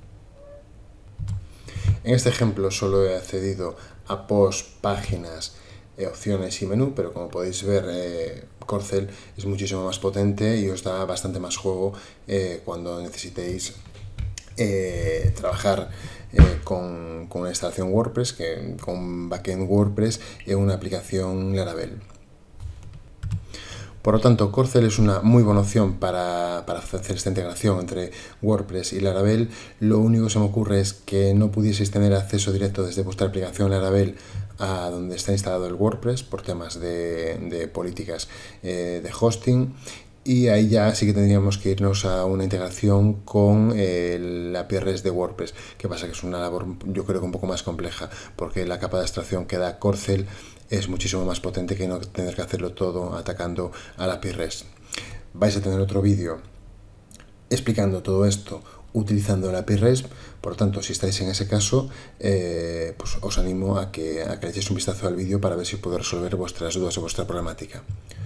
En este ejemplo solo he accedido a posts, páginas, opciones y menú, pero como podéis ver, Corcel es muchísimo más potente y os da bastante más juego cuando necesitéis trabajar con una instalación WordPress, con backend WordPress en una aplicación Laravel. Por lo tanto, Corcel es una muy buena opción para hacer esta integración entre WordPress y Laravel. Lo único que se me ocurre es que no pudieseis tener acceso directo desde vuestra aplicación Laravel a donde está instalado el WordPress por temas de políticas de hosting. Y ahí ya sí que tendríamos que irnos a una integración con la API REST de WordPress. ¿Qué pasa? Que es una labor, yo creo que un poco más compleja, porque la capa de abstracción que da Corcel es muchísimo más potente que no tener que hacerlo todo atacando a la API REST. Vais a tener otro vídeo explicando todo esto utilizando la API REST. Por lo tanto, si estáis en ese caso, pues os animo a que le echéis un vistazo al vídeo para ver si puedo resolver vuestras dudas o vuestra problemática.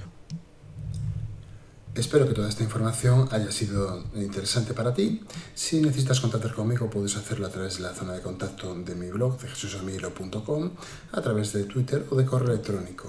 Espero que toda esta información haya sido interesante para ti. Si necesitas contactar conmigo, puedes hacerlo a través de la zona de contacto de mi blog, de jesusamilo.com, a través de Twitter o de correo electrónico.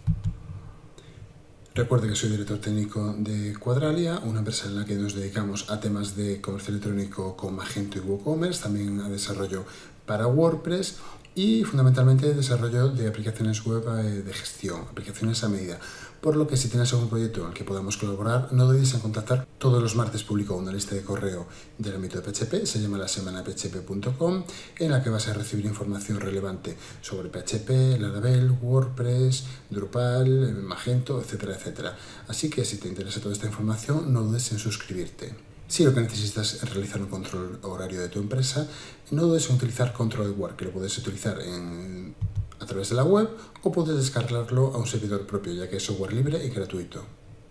Recuerde que soy director técnico de Quadralia, una empresa en la que nos dedicamos a temas de comercio electrónico con Magento y WooCommerce, también a desarrollo para WordPress y fundamentalmente desarrollo de aplicaciones web de gestión, aplicaciones a medida. Por lo que si tienes algún proyecto en el que podamos colaborar, no dudes en contactar. Todos los martes publico una lista de correo del ámbito de PHP, se llama la semanaphp.com, en la que vas a recibir información relevante sobre PHP, Laravel, WordPress, Drupal, Magento, etcétera, etcétera. Así que si te interesa toda esta información, no dudes en suscribirte. Si lo que necesitas es realizar un control horario de tu empresa, no dudes en utilizar ControlWare, que lo puedes utilizar a través de la web o puedes descargarlo a un servidor propio, ya que es software libre y gratuito.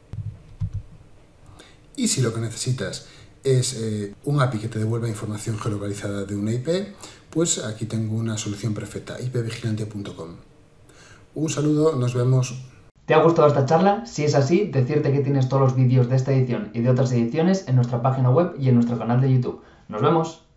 Y si lo que necesitas es un API que te devuelva información geolocalizada de una IP, pues aquí tengo una solución perfecta, ipvigilante.com. Un saludo, nos vemos. ¿Te ha gustado esta charla? Si es así, decirte que tienes todos los vídeos de esta edición y de otras ediciones en nuestra página web y en nuestro canal de YouTube. ¡Nos vemos!